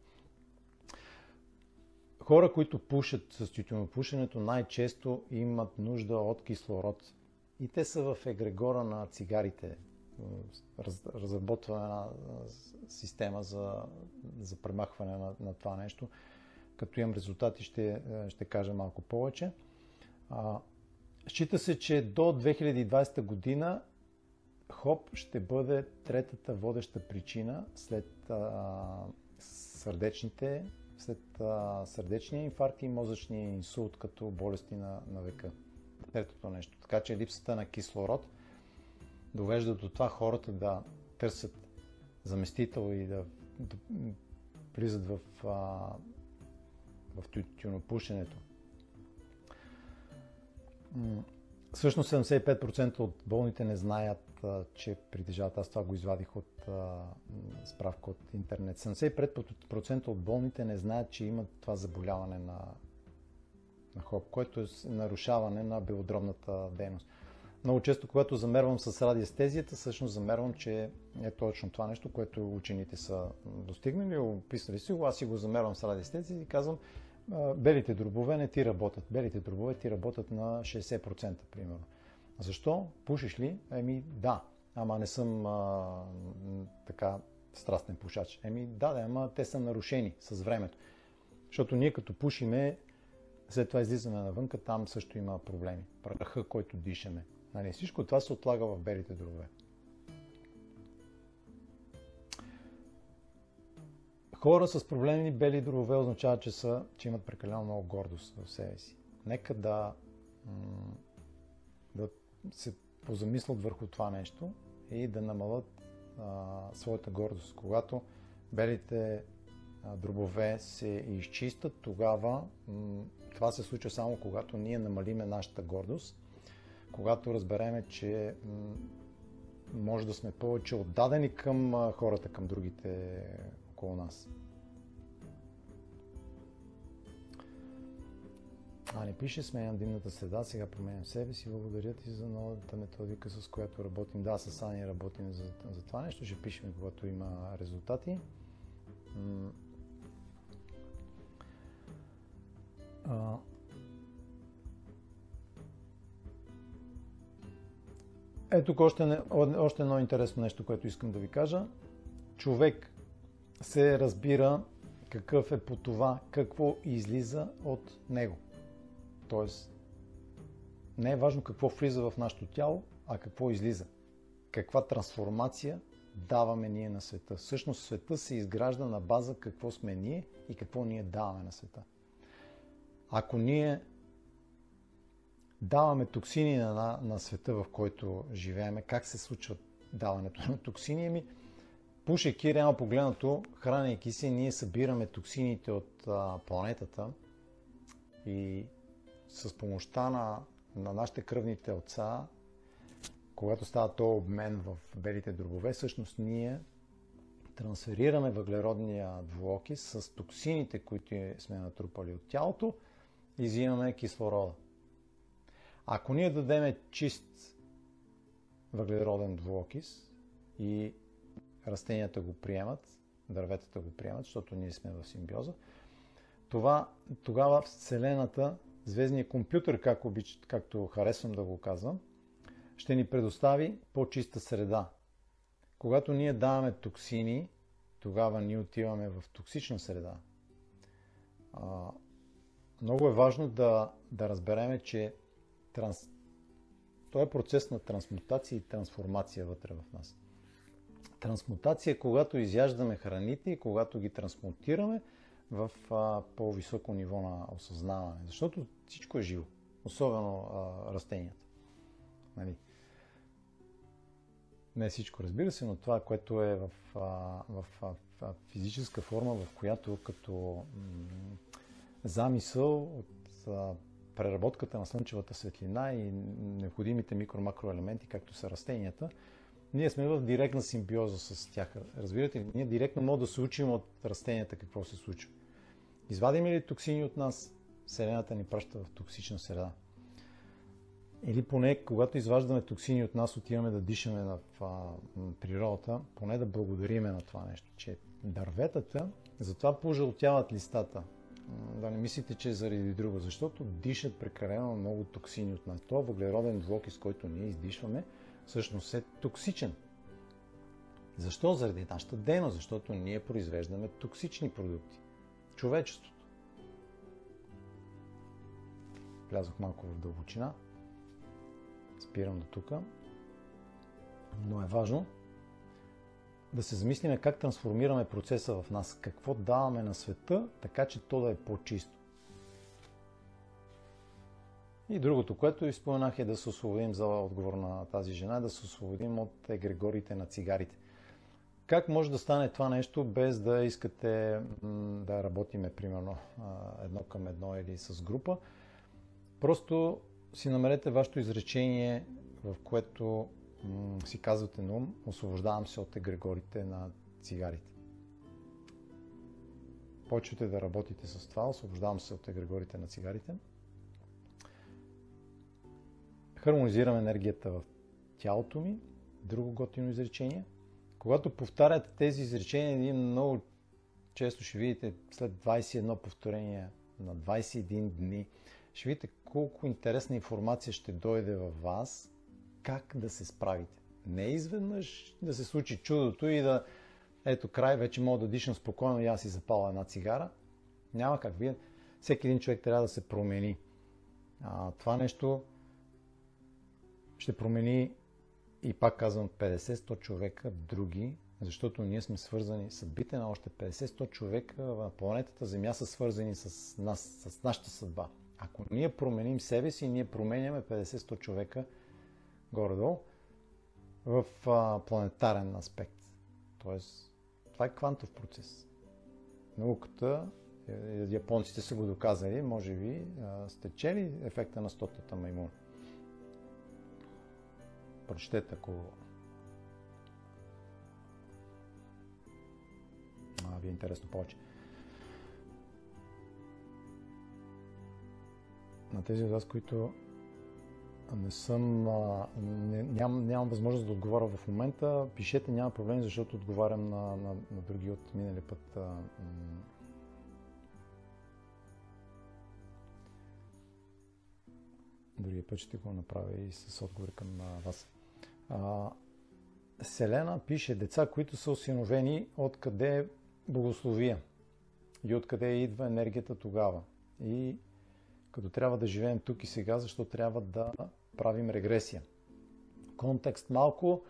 Хора, които пушат с тютюнопушенето, най-често имат нужда от кислород. И те са в егрегора на цигарите. Разработване на система за премахване на това нещо. Като имам резултати, ще кажа малко повече. Счита се, че до 2020 година ХОП ще бъде третата водеща причина след сърдечния инфаркт и мозъчния инсулт като болести на века. Третото нещо. Така че липсата на кислород довежда до това хората да търсят заместител и да влизат в тютюнопушенето. Всъщност 75% от болните не знаят, че притежават. Аз това го извадих от справка от интернет. 75% от болните не знаят, че имат това заболяване на ХОП, което е нарушаване на белодробната дейност. Много често, когато замервам с радиестезията, всъщност замервам, че е точно това нещо, което учените са достигнали, описали си го, аз си го замервам с радиестезия и казвам, белите дробове не ти работят. Белите дробове ти работят на 60%, примерно. Защо? Пушиш ли? Да. Ама не съм така страстен пушач. Ама те са нарушени с времето. Защото ние като пушиме, след това излизаме навънка, там също има проблеми. Праха, който дишаме. Всичко това се отлага в белите дробове. Хора с проблемни бели дробове означава, че имат прекалено много гордост в себе си. Нека да се позамислят върху това нещо и да намалят своята гордост. Когато белите дробове се изчистят, тогава това се случва само когато ние намалиме нашата гордост, когато разбереме, че може да сме повече отдадени към хората, към другите около нас. Не пише, сменям димната среда, сега променям себе си, благодаря ти за новата методика, с която работим. Да, с Ани работим за това нещо, ще пишем, когато има резултати. Ето още едно интересно нещо, което искам да ви кажа. Човек се разбира какъв е по това, какво излиза от него. Тоест, не е важно какво влиза в нашето тяло, а какво излиза. Каква трансформация даваме ние на света. Всъщност света се изгражда на база какво сме ние и какво ние даваме на света. Ако ние даваме токсини на света, в който живееме, как се случва даването на токсини? Пушейки, реално погледнато, хранейки се, ние събираме токсините от планетата и с помощта на нашите кръвни телца, когато става този обмен в белите дробове, всъщност ние трансферираме въглеродния двуокис с токсините, които сме натрупали от тялото и взимаме кислорода. Ако ние дадем чист въглероден двуокис и растенията го приемат, дърветата го приемат, защото ние сме в симбиоза, тогава Вселената, звездният компютър, както харесвам да го казвам, ще ни предостави по-чиста среда. Когато ние даваме токсини, тогава ние отиваме в токсична среда. Много е важно да разберем, че това е процес на трансмутация и трансформация вътре в нас. Трансмутация е когато изяждаме храните и когато ги трансмутираме в по-високо ниво на осъзнаване. Защото всичко е живо, особено растенията. Нали? Не всичко, разбира се, но това, което е в физическа форма, в която като замисъл от преработката на слънчевата светлина и необходимите микро-макроелементи, както са растенията, ние сме в директна симбиоза с тях. Разбирате ли? Ние директно можем да се учим от растенията какво се случва. Извадим ли токсини от нас, Вселената ни праща в токсична среда. Или поне, когато изваждаме токсини от нас, отиваме да дишаме в природата, поне да благодариме на това нещо, че дърветата, затова пожълтяват листата. Да не мислите, че е заради друго, защото дишат прекалено много токсини от нас. Това въглероден двуокис, който ние издишваме, всъщност е токсичен. Защо? Заради нашата дейност, защото ние произвеждаме токсични продукти. Човечеството. Влязох малко в дълбочина. Спирам до тук. Но е важно да се замислиме как трансформираме процеса в нас. Какво даваме на света, така че то да е по-чисто. И другото, което ви споменах, е да се освободим за отговор на тази жена, да се освободим от егрегорите на цигарите. Как може да стане това нещо, без да искате да работиме, примерно, едно към едно или с група? Просто си намерете вашето изречение, в което си казвате на ум: освобождавам се от егрегорите на цигарите. Почвате да работите с това: освобождавам се от егрегорите на цигарите. Хармонизирам енергията в тялото ми. Друго готино изречение. Когато повтаряте тези изречения, много често ще видите след 21 повторения на 21 дни, ще видите колко интересна информация ще дойде във вас, как да се справите. Не изведнъж да се случи чудото и да ето край, вече мога да дишам спокойно и аз си запаля една цигара. Няма как. Всеки един човек трябва да се промени. Това нещо ще промени, и пак казвам, 50-100 човека други, защото ние сме свързани, съдбите на още 50-100 човека на планетата Земя са свързани с нас, с нашата съдба. Ако ние променим себе си, ние променяме 50-100 човека горе-долу в планетарен аспект. Тоест, това е квантов процес. Науката, японците са го доказали, може би сте чели ефекта на 100-тата маймуна. Прочетете, ако ви е интересно повече. На тези от вас, които не съм, нямам възможност да отговоря в момента, пишете, няма проблем, защото отговарям на други от минали път. Другия път ще го направя и с отговори към вас. Селена пише: деца, които са осиновени, откъде е благословия и откъде идва енергията тогава. И като трябва да живеем тук и сега, защо трябва да правим регресия. Контекст малко.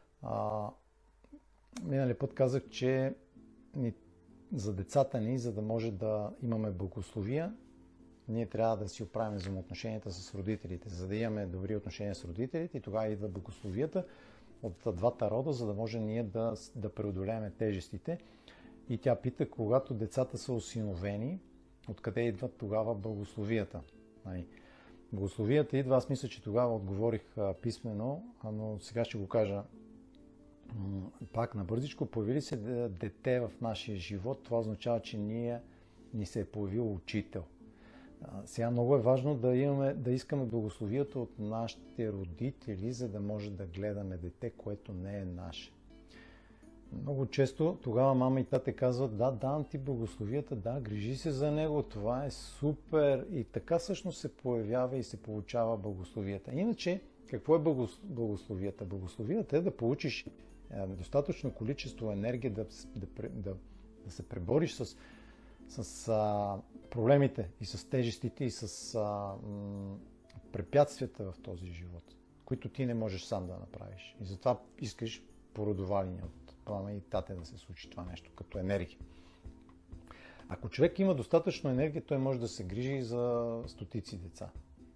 Минали път казах, че за децата ни, за да може да имаме благословия, ние трябва да си оправим взаимоотношенията с родителите. За да имаме добри отношения с родителите, и тогава идва благословията от двата рода, за да може ние да преодолеем тежестите. И тя пита: когато децата са осиновени, откъде идват тогава благословията? Благословията идва, аз мисля, че тогава отговорих писмено, но сега ще го кажа пак набързичко. Появи ли се дете в нашия живот, това означава, че ни се е появил учител. Сега много е важно да искаме благословията от нашите родители, за да може да гледаме дете, което не е наше. Много често тогава мама и тате казват, да, давам ти благословията, да, грижи се за него, това е супер. И така всъщност се появява и се получава благословията. Иначе, какво е благословията? Благословията е да получиш достатъчно количество енергия да се пребориш с проблемите и с тежестите и с препятствията в този живот, които ти не можеш сам да направиш. И затова искаш породова линия от мама и тате да се случи това нещо като енергия. Ако човек има достатъчно енергия, той може да се грижи за стотици деца.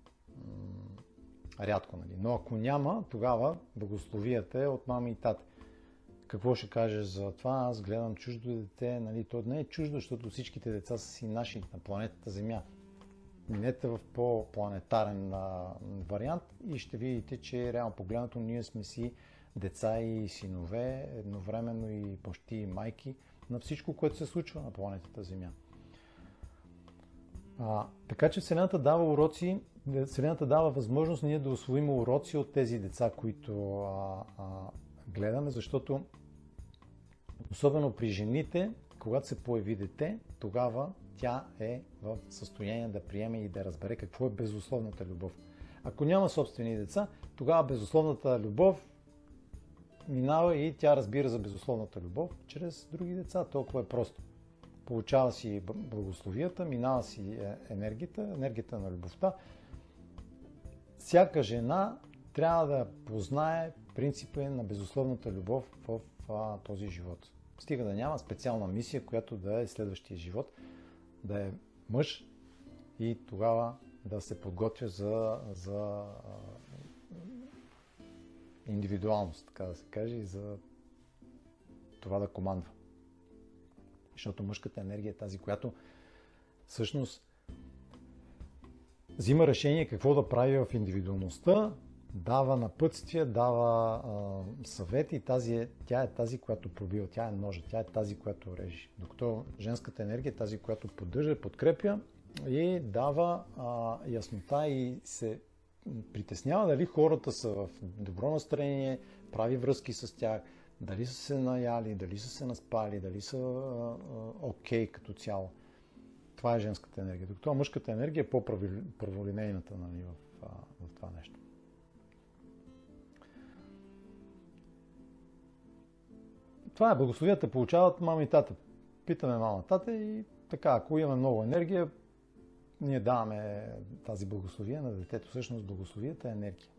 Рядко, нали? Но ако няма, тогава благословията е от мама и тате. Какво ще кажеш за това? Аз гледам чуждо дете, нали? То не е чуждо, защото всичките деца са си наши на планетата Земя. Минете в по-планетарен вариант и ще видите, че реално погледнато ние сме си деца и синове, едновременно и бащи и майки на всичко, което се случва на планетата Земя. Така че Вселената дава уроци, Вселената дава възможност ние да усвоим уроци от тези деца, които гледаме, защото особено при жените, когато се появи дете, тогава тя е в състояние да приеме и да разбере какво е безусловната любов. Ако няма собствени деца, тогава безусловната любов минава и тя разбира за безусловната любов чрез други деца. Толкова е просто. Получава си благословията, минава си енергията на любовта. Всяка жена трябва да познае принципа на безусловната любов в този живот. Стига да няма специална мисия, която да е следващия живот, да е мъж и тогава да се подготвя за индивидуалност, така да се каже, и за това да командва. Защото мъжката енергия е тази, която всъщност взима решение какво да прави в индивидуалността, дава напътствия, дава съвети и тя е тази, която пробива, тя е ножа, тя е тази, която реже. Докато женската енергия е тази, която поддържа, подкрепя и дава яснота и се притеснява дали хората са в добро настроение, прави връзки с тях, дали са се наяли, дали са се наспали, дали са окей като цяло. Това е женската енергия. Докато мъжката енергия е по-праволинейната, нали, в това нещо. Това е, благословията получават мама и тата. Питаме мама и тата и така, ако имаме много енергия, ние даваме тази благословия на детето. Всъщност благословията е енергия.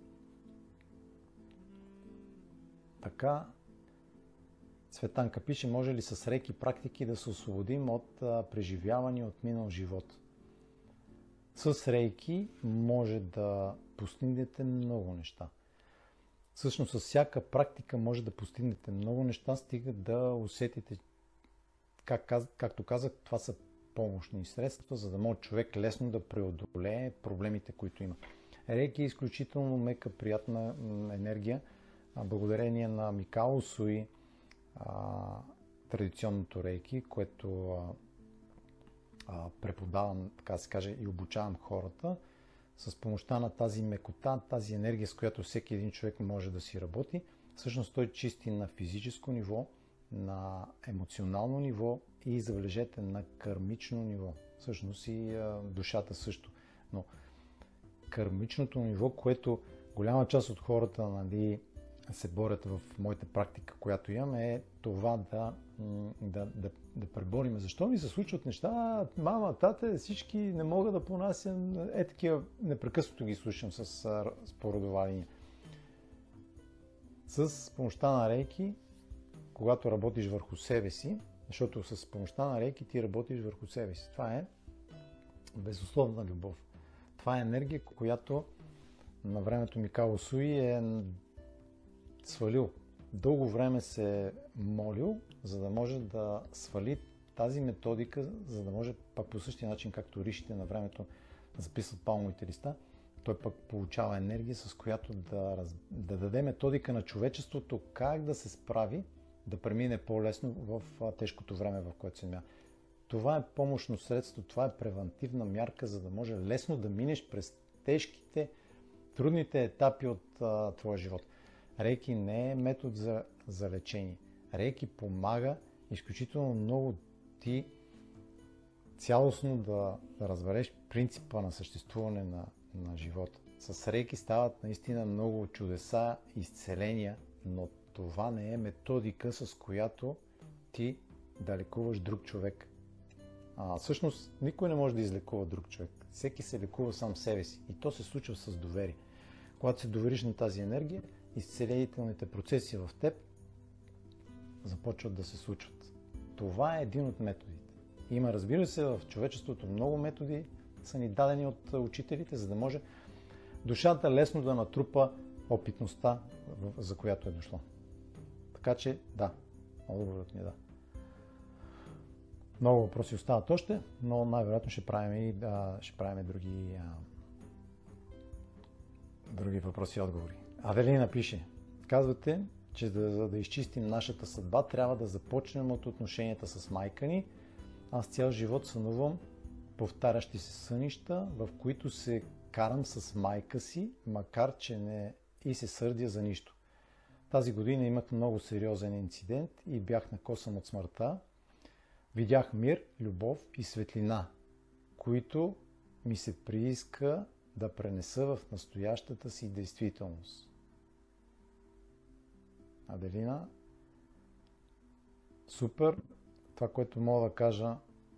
Така, Цветанка пише, може ли с рейки практики да се освободим от преживявания от минал живот? С рейки може да постигнете много неща. Всъщност с всяка практика може да постигнете много неща, стига да усетите, както казах, това са помощни средства, за да може човек лесно да преодолее проблемите, които има. Рейки е изключително мека, приятна енергия, благодарение на Микао Суи, традиционното рейки, което преподавам, така да се каже, и обучавам хората. С помощта на тази мекота, тази енергия, с която всеки един човек може да си работи, всъщност той чисти на физическо ниво, на емоционално ниво и, забележете, на кармично ниво. Всъщност и душата също. Но кармичното ниво, което голяма част от хората, нали, се борят в моята практика, която имам, е това да преборим. Защо ми се случват неща? Мама, тате, всички не мога да понасям. Такива непрекъснато ги слушам с породова линия. С помощта на рейки, когато работиш върху себе си, защото с помощта на рейки ти работиш върху себе си. Това е безусловна любов. Това е енергия, която на времето Микао Суи е свалил. Дълго време се е молил, за да може да свали тази методика, за да може пак по същия начин, както ришите на времето записват палмовите листа, той пък получава енергия, с която да даде методика на човечеството как да се справи, да премине по-лесно в тежкото време, в което се мя. Това е помощно средство, това е превантивна мярка, за да може лесно да минеш през тежките, трудните етапи от твоя живот. Рейки не е метод за лечение. Рейки помага изключително много ти цялостно да разбереш принципа на съществуване на живота. С рейки стават наистина много чудеса, изцеления, но това не е методика, с която ти да лекуваш друг човек. Всъщност, никой не може да излекува друг човек. Всеки се лекува сам себе си. И то се случва с доверие. Когато се довериш на тази енергия, изцелителните процеси в теб започват да се случват. Това е един от методите. Има, разбира се, в човечеството много методи са ни дадени от учителите, за да може душата лесно да натрупа опитността, за която е дошла. Така че, да, отговорът ми е да. Много въпроси остават още, но най-вероятно ще правим други въпроси и отговори. Авелина пише, казвате, че за да изчистим нашата съдба, трябва да започнем от отношенията с майка ни. Аз цял живот сънувам повтарящи се сънища, в които се карам с майка си, макар че не и се сърдя за нищо. Тази година имах много сериозен инцидент и бях на косъм от смъртта. Видях мир, любов и светлина, които ми се прииска да пренеса в настоящата си действителност. Аделина, супер. Това, което мога да кажа,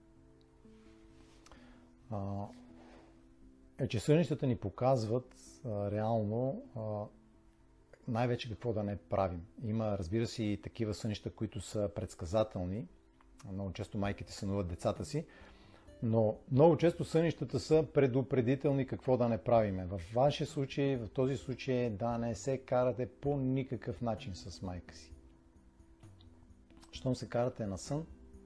е, че сънищата ни показват реално най-вече какво да не правим. Има, разбира се, и такива сънища, които са предсказателни. Много често майките сънуват децата си, но много често сънищата са предупредителни какво да не правиме. В вашия случай, в този случай, да не се карате по никакъв начин с майка си. Щом се карате на сън,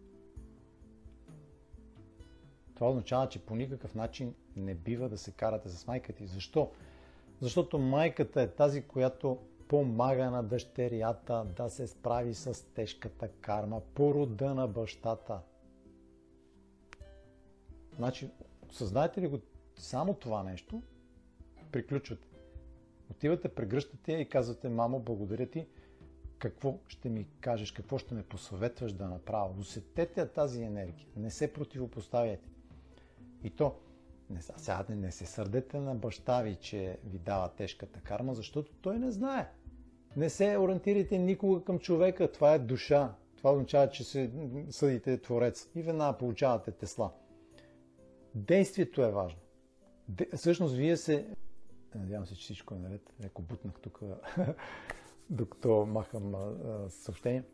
това означава, че по никакъв начин не бива да се карате с майка ти. Защо? Защото майката е тази, която помага на дъщерята да се справи с тежката карма по рода на бащата. Значи, осъзнаете ли го само това нещо, приключвате. Отивате, прегръщате я и казвате, мамо, благодаря ти, какво ще ми кажеш, какво ще ме посъветваш да направя. Усетете тази енергия, не се противопоставяйте. И то, не се сърдете на баща ви, че ви дава тежката карма, защото той не знае. Не се ориентирайте никога към човека, това е душа. Това означава, че се съдите Творец и веднага получавате Тесла. Действието е важно. Всъщност вие се... Надявам се, че всичко е наред. Леко бутнах тук, докато махам съобщение.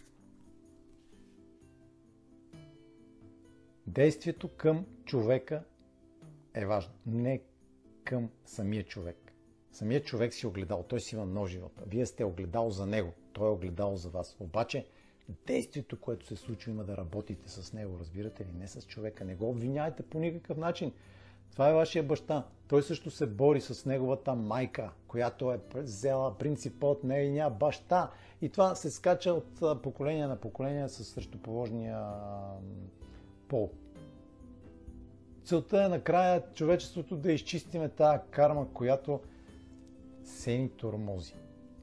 Действието към човека е важно. Не към самия човек. Самият човек си огледал. Той си има нов живот. Вие сте огледал за него. Той е огледал за вас. Обаче действието, което се случва, има да работите с него. Разбирате ли? Не с човека. Не го обвиняйте по никакъв начин. Това е вашия баща. Той също се бори с неговата майка, която е взела принципа от нейния баща. И това се скача от поколение на поколение срещу положния пол. Целта е накрая човечеството да изчистиме тая карма, която се ни тормози.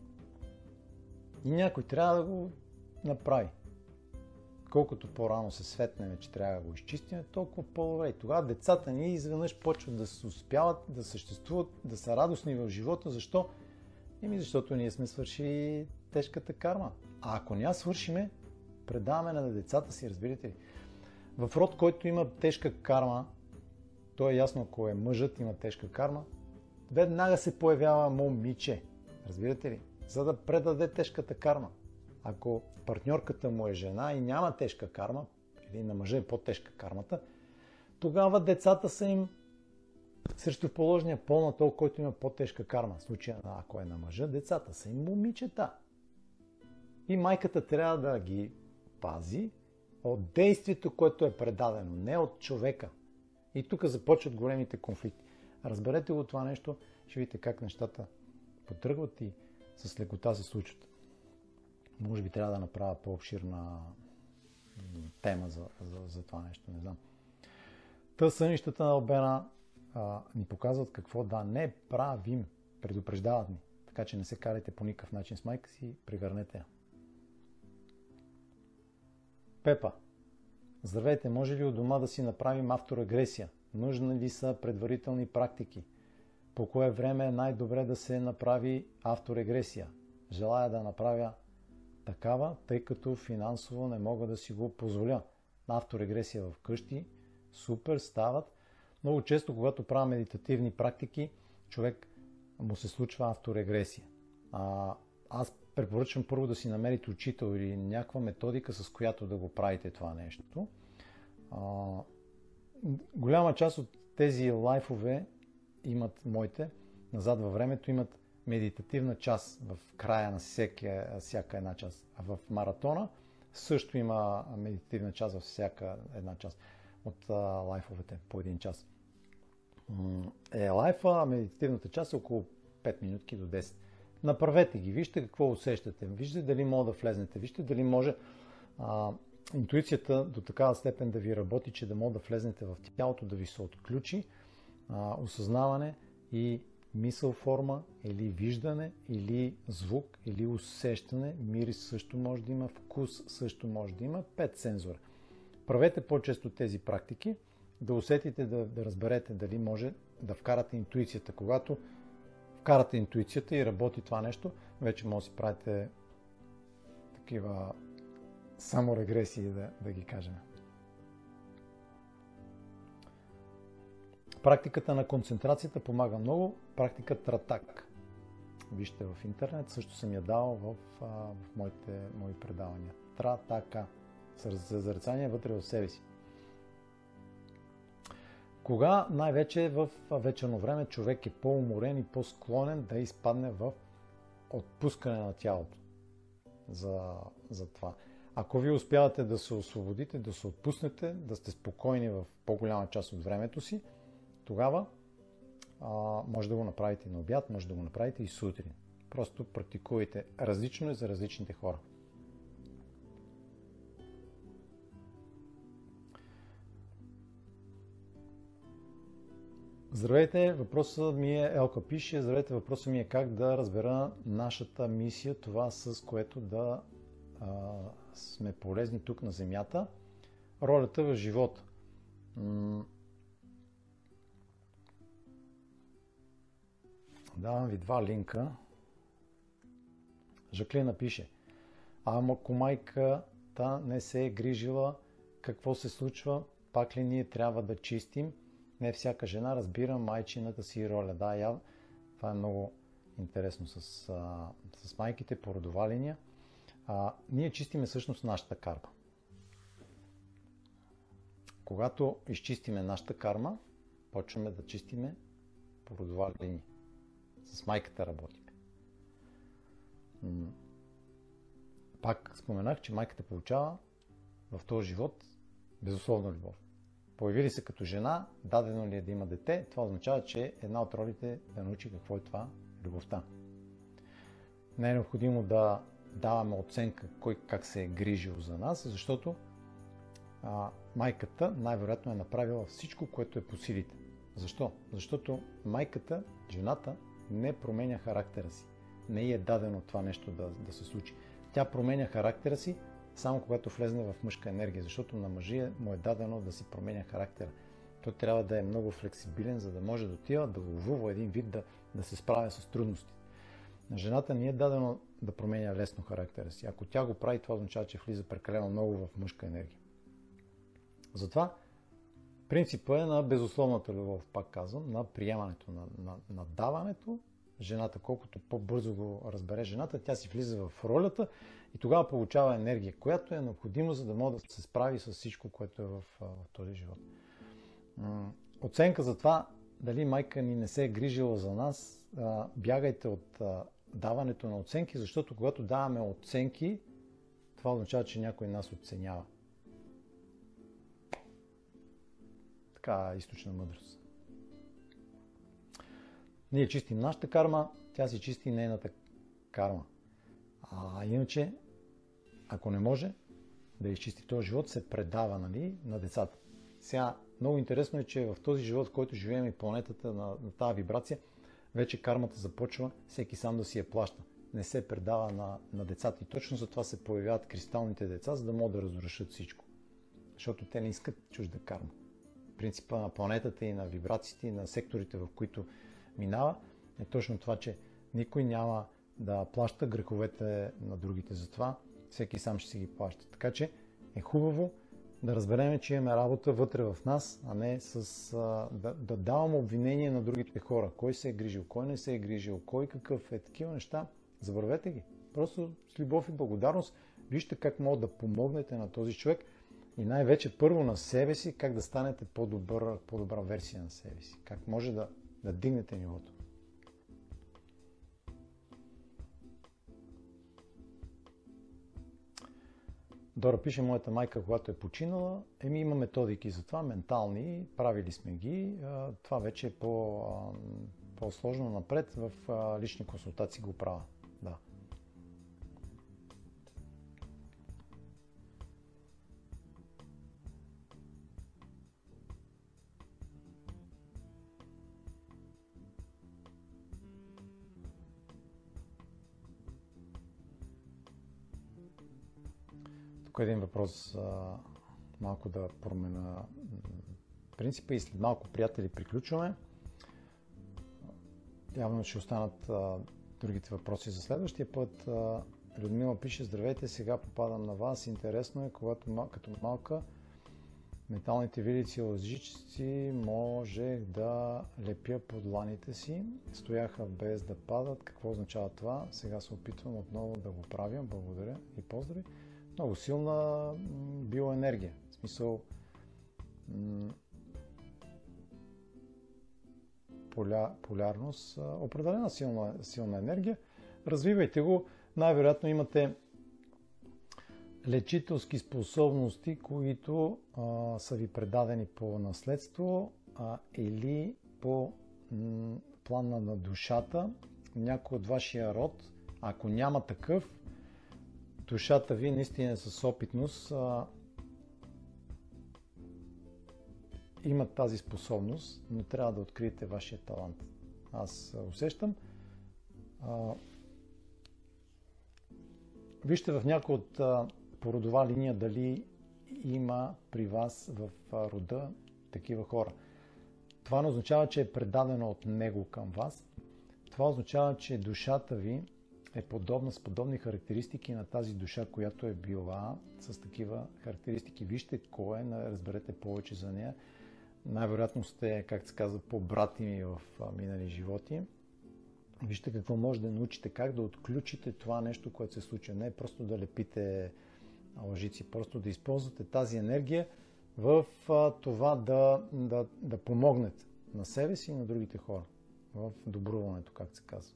И някой трябва да го направи. Колкото по-рано се светнем, че трябва да го изчистим, толкова по-добре. И тогава децата ни изведнъж почват да се успяват, да съществуват, да са радостни в живота. Защо? Защото ние сме свършили тежката карма. А ако не я свършиме, предаваме на децата си, разбирате ли? В род, който има тежка карма, то е ясно, ако е мъжът, има тежка карма, веднага се появява момиче. Разбирате ли? За да предаде тежката карма. Ако партньорката му е жена и няма тежка карма, или на мъжа е по-тежка кармата, тогава децата са им срещу положния пол на този, който има по-тежка карма. В случая, ако е на мъжа, децата са им момичета. И майката трябва да ги пази от действието, което е предадено, не от човека. И тук започват големите конфликти. Разберете го това нещо, ще видите как нещата потръгват и с лекота се случват. Може би трябва да направя по-обширна тема за това нещо, не знам. Сънищата на Албена ни показват какво да не правим. Предупреждават ни. Така че не се карайте по никакъв начин с майка си, прегърнете я. Пепа. Здравейте, може ли у дома да си направим авторегресия? Нужни ли са предварителни практики? По кое време е най-добре да се направи авторегресия? Желая да направя такава, тъй като финансово не мога да си го позволя. Авторегресия вкъщи, супер, стават. Много често, когато правя медитативни практики, човек му се случва авторегресия. Аз препоръчвам първо да си намерите учител или някаква методика, с която да го правите това нещо. Голяма част от тези лайфове имат моите, назад във времето имат медитативна част в края на всяка една част. А в маратона също има медитативна част във всяка една част от лайфовете по един час. Лайфа, медитативната част е около 5 минутки до 10. Направете ги, вижте какво усещате, вижте дали може да влезнете, вижте дали може интуицията до такава степен да ви работи, че да може да влезнете в тялото, да ви се отключи осъзнаване и мисъл форма, или виждане, или звук, или усещане, мирис също може да има, вкус също може да има, 5 сензора. Правете по-често тези практики, да усетите, да разберете дали може да вкарате интуицията. Когато вкарате интуицията и работи това нещо, вече може да си правите такива саморегресии, да ги кажем. Практиката на концентрацията помага много. Практика Тратак. Вижте в интернет, също съм я дал в мои предавания. Тратака. Съзерцание вътре в себе си. Кога най-вече в вечерно време човек е по-уморен и по-склонен да изпадне в отпускане на тялото за това. Ако ви успявате да се освободите, да се отпуснете, да сте спокойни в по-голяма част от времето си, тогава може да го направите на обяд, може да го направите и сутрин. Просто практикувайте. Различно е за различните хора. Здравейте, въпросът ми е, Елка пише, здравейте, въпросът ми е как да разбера нашата мисия, това с което да сме полезни тук на Земята, ролята в живота. Давам ви 2 линка. Жаклина пише, ако майката не се е грижила, какво се случва, пак ли ние трябва да чистим? Не всяка жена разбира майчината си роля. Да, това е много интересно с майките по родова линия. Ние чистиме всъщност нашата карма. Когато изчистиме нашата карма, почваме да чистиме по родова линия. С майката работим. Пак споменах, че майката получава в този живот безусловна любов. Появи се като жена, дадено ли е да има дете, това означава, че една от ролите е да научи какво е това любовта. Не е необходимо да даваме оценка кой как се е грижил за нас, защото майката най-вероятно е направила всичко, което е по силите. Защо? Защото майката, жената, не променя характера си. Не й е дадено това нещо да се случи. Тя променя характера си само когато влезне в мъжка енергия, защото на мъжия му е дадено да си променя характера. Той трябва да е много флексибилен, за да може да отива, да ловува един вид, да се справя с трудности. На жената не е дадено да променя лесно характера си. Ако тя го прави, това означава, че влиза прекалено много в мъжка енергия. Затова принципът е на безусловната любов, пак казвам, на приемането, на даването. Жената, колкото по-бързо го разбере жената, тя си влиза в ролята и тогава получава енергия, която е необходима, за да може да се справи с всичко, което е в този живот. Оценка за това, дали майка ни не се е грижила за нас, бягайте от даването на оценки, защото когато даваме оценки, това означава, че някой нас оценява. Така източна мъдрост. Ние чистим нашата карма, тя си чисти нейната карма. Иначе, ако не може да изчисти този живот, се предава на децата. Сега, много интересно е, че в този живот, в който живеем и планетата на тази вибрация, вече кармата започва всеки сам да си я плаща. не се предава на децата. И точно за това се появяват кристалните деца, за да могат да разрушат всичко. Защото те не искат чужда карма. Принципа на планетата и на вибрациите и на секторите, в които минава, е точно това, че никой няма да плаща греховете на другите. Затова всеки сам ще си ги плаща. Така че е хубаво да разберем, че имаме работа вътре в нас, а не да даваме обвинение на другите хора. Кой се е грижил, кой не се е грижил, кой какъв е. Такива неща, забравете ги. Просто с любов и благодарност вижте как може да помогнете на този човек и най-вече първо на себе си, как да станете по-добра версия на себе си. Как може да дигнете нивото. Дора пише, моята майка, когато е починала, има методики за това, ментални, правили сме ги. Това вече е по-сложно напред, в лични консултации го правя. Да. Тук е един въпрос, малко да променя принципа и след малко, приятели, приключваме. Явно ще останат другите въпроси за следващия път. Людмила пише, здравейте, сега попадам на вас. Интересно е, когато като малка металните вилици и лъжичици можех да лепя по дланите си. Стояха без да падат. Какво означава това? Сега се опитвам отново да го правя. Благодаря и поздрави. Много силна биоенергия. В смисъл полярност. Определена силна енергия. Развивайте го. Най-вероятно имате лечителски способности, които са ви предадени по наследство или по план на душата. Някой от вашия род, ако няма такъв, душата ви наистина с опитност имат тази способност, но трябва да откриете вашия талант. Аз усещам. Вижте в някой от породова линия дали има при вас в рода такива хора. Това не означава, че е предадено от него към вас. Това означава, че душата ви е подобна с подобни характеристики на тази душа, която е била с такива характеристики. Вижте кой е, разберете повече за нея. Най-вероятно сте, както се казва, по-братими в минали животи. Вижте какво може да научите, как да отключите това нещо, което се случва. Не просто да лепите лъжици, просто да използвате тази енергия в това да помогнете на себе си и на другите хора. В добруването, както се казва.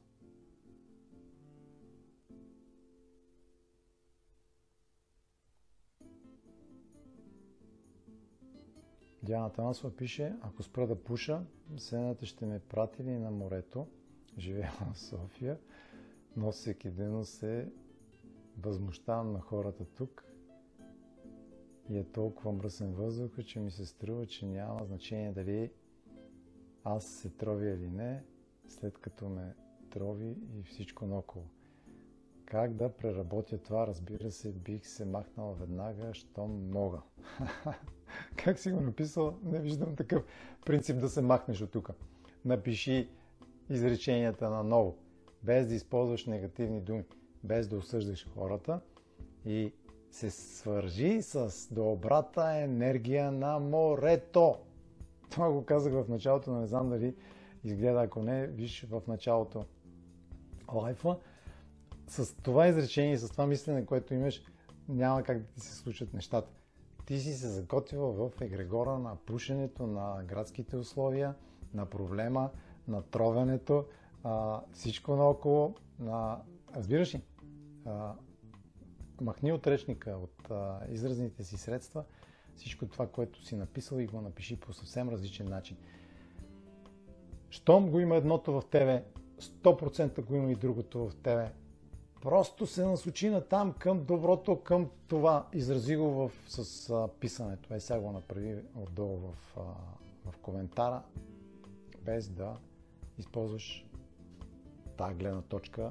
Диана Танасова пише, ако спра да пуша, Вселената ще ме прати ли на морето? Живея в София, но всеки ден се възмущавам на хората тук и е толкова мръсен въздух, че ми се струва, че няма значение дали аз се тровя или не, след като ме трови и всичко наоколо. Как да преработя това? Разбира се, бих се махнал веднага, щом мога. Как си го написал? Не виждам такъв принцип да се махнеш от тук. Напиши изреченията наново, без да използваш негативни думи, без да осъждаш хората и се свържи с добрата енергия на морето. Това го казах в началото, но не знам дали изгледа, ако не, виж в началото лайфа. С това изречение и с това мислене, което имаш, няма как да ти се случат нещата. Ти си се заготвила в егрегора на пушенето, на градските условия, на проблема, на тровенето, всичко наоколо. Разбираш ли? Махни от речника, от изразните си средства, всичко това, което си написал и го напиши по съвсем различен начин. Щом го има едното в тебе, 100% го има и другото в тебе. Просто се насочи на там към доброто, към това. Изрази го с писането. Сега го направи отдолу в коментара, без да използваш тази гледна точка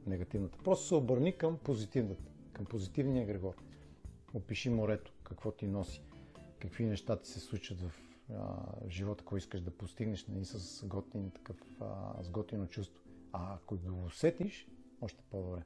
негативната. Просто се обърни към позитивната, към позитивния Григор. Опиши морето, какво ти носи, какви неща ти се случват в живота, ако искаш да постигнеш, нали, с готино чувство. А ако го усетиш, още по-добре.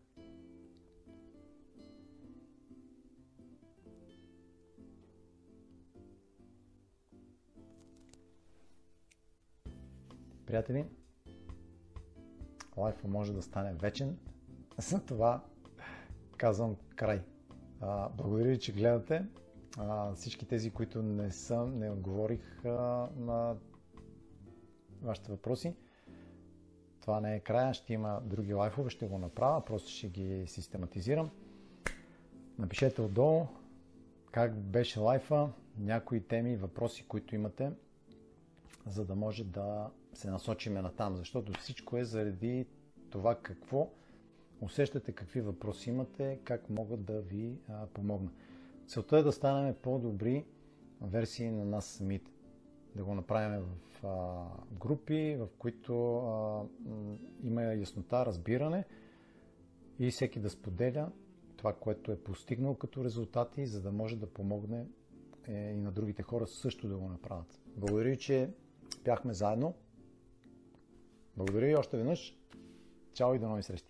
Приятели, лайфа може да стане вечен, за това казвам край. Благодаря ви, че гледате. Всички тези, които не отговорих на вашите въпроси, това не е края, ще има други лайфове, ще го направя, просто ще ги систематизирам. Напишете отдолу как беше лайфа, някои теми и въпроси, които имате, за да може да се насочиме натам, защото всичко е заради това какво усещате, какви въпроси имате, как могат да ви помогна. Целта е да станем по-добри версии на нас самите. Да го направим в групи, в които има яснота, разбиране и всеки да споделя това, което е постигнал като резултати, за да може да помогне и на другите хора също да го направят. Благодаря, че бяхме заедно. Благодаря и още веднъж. Чао и до нови срещи!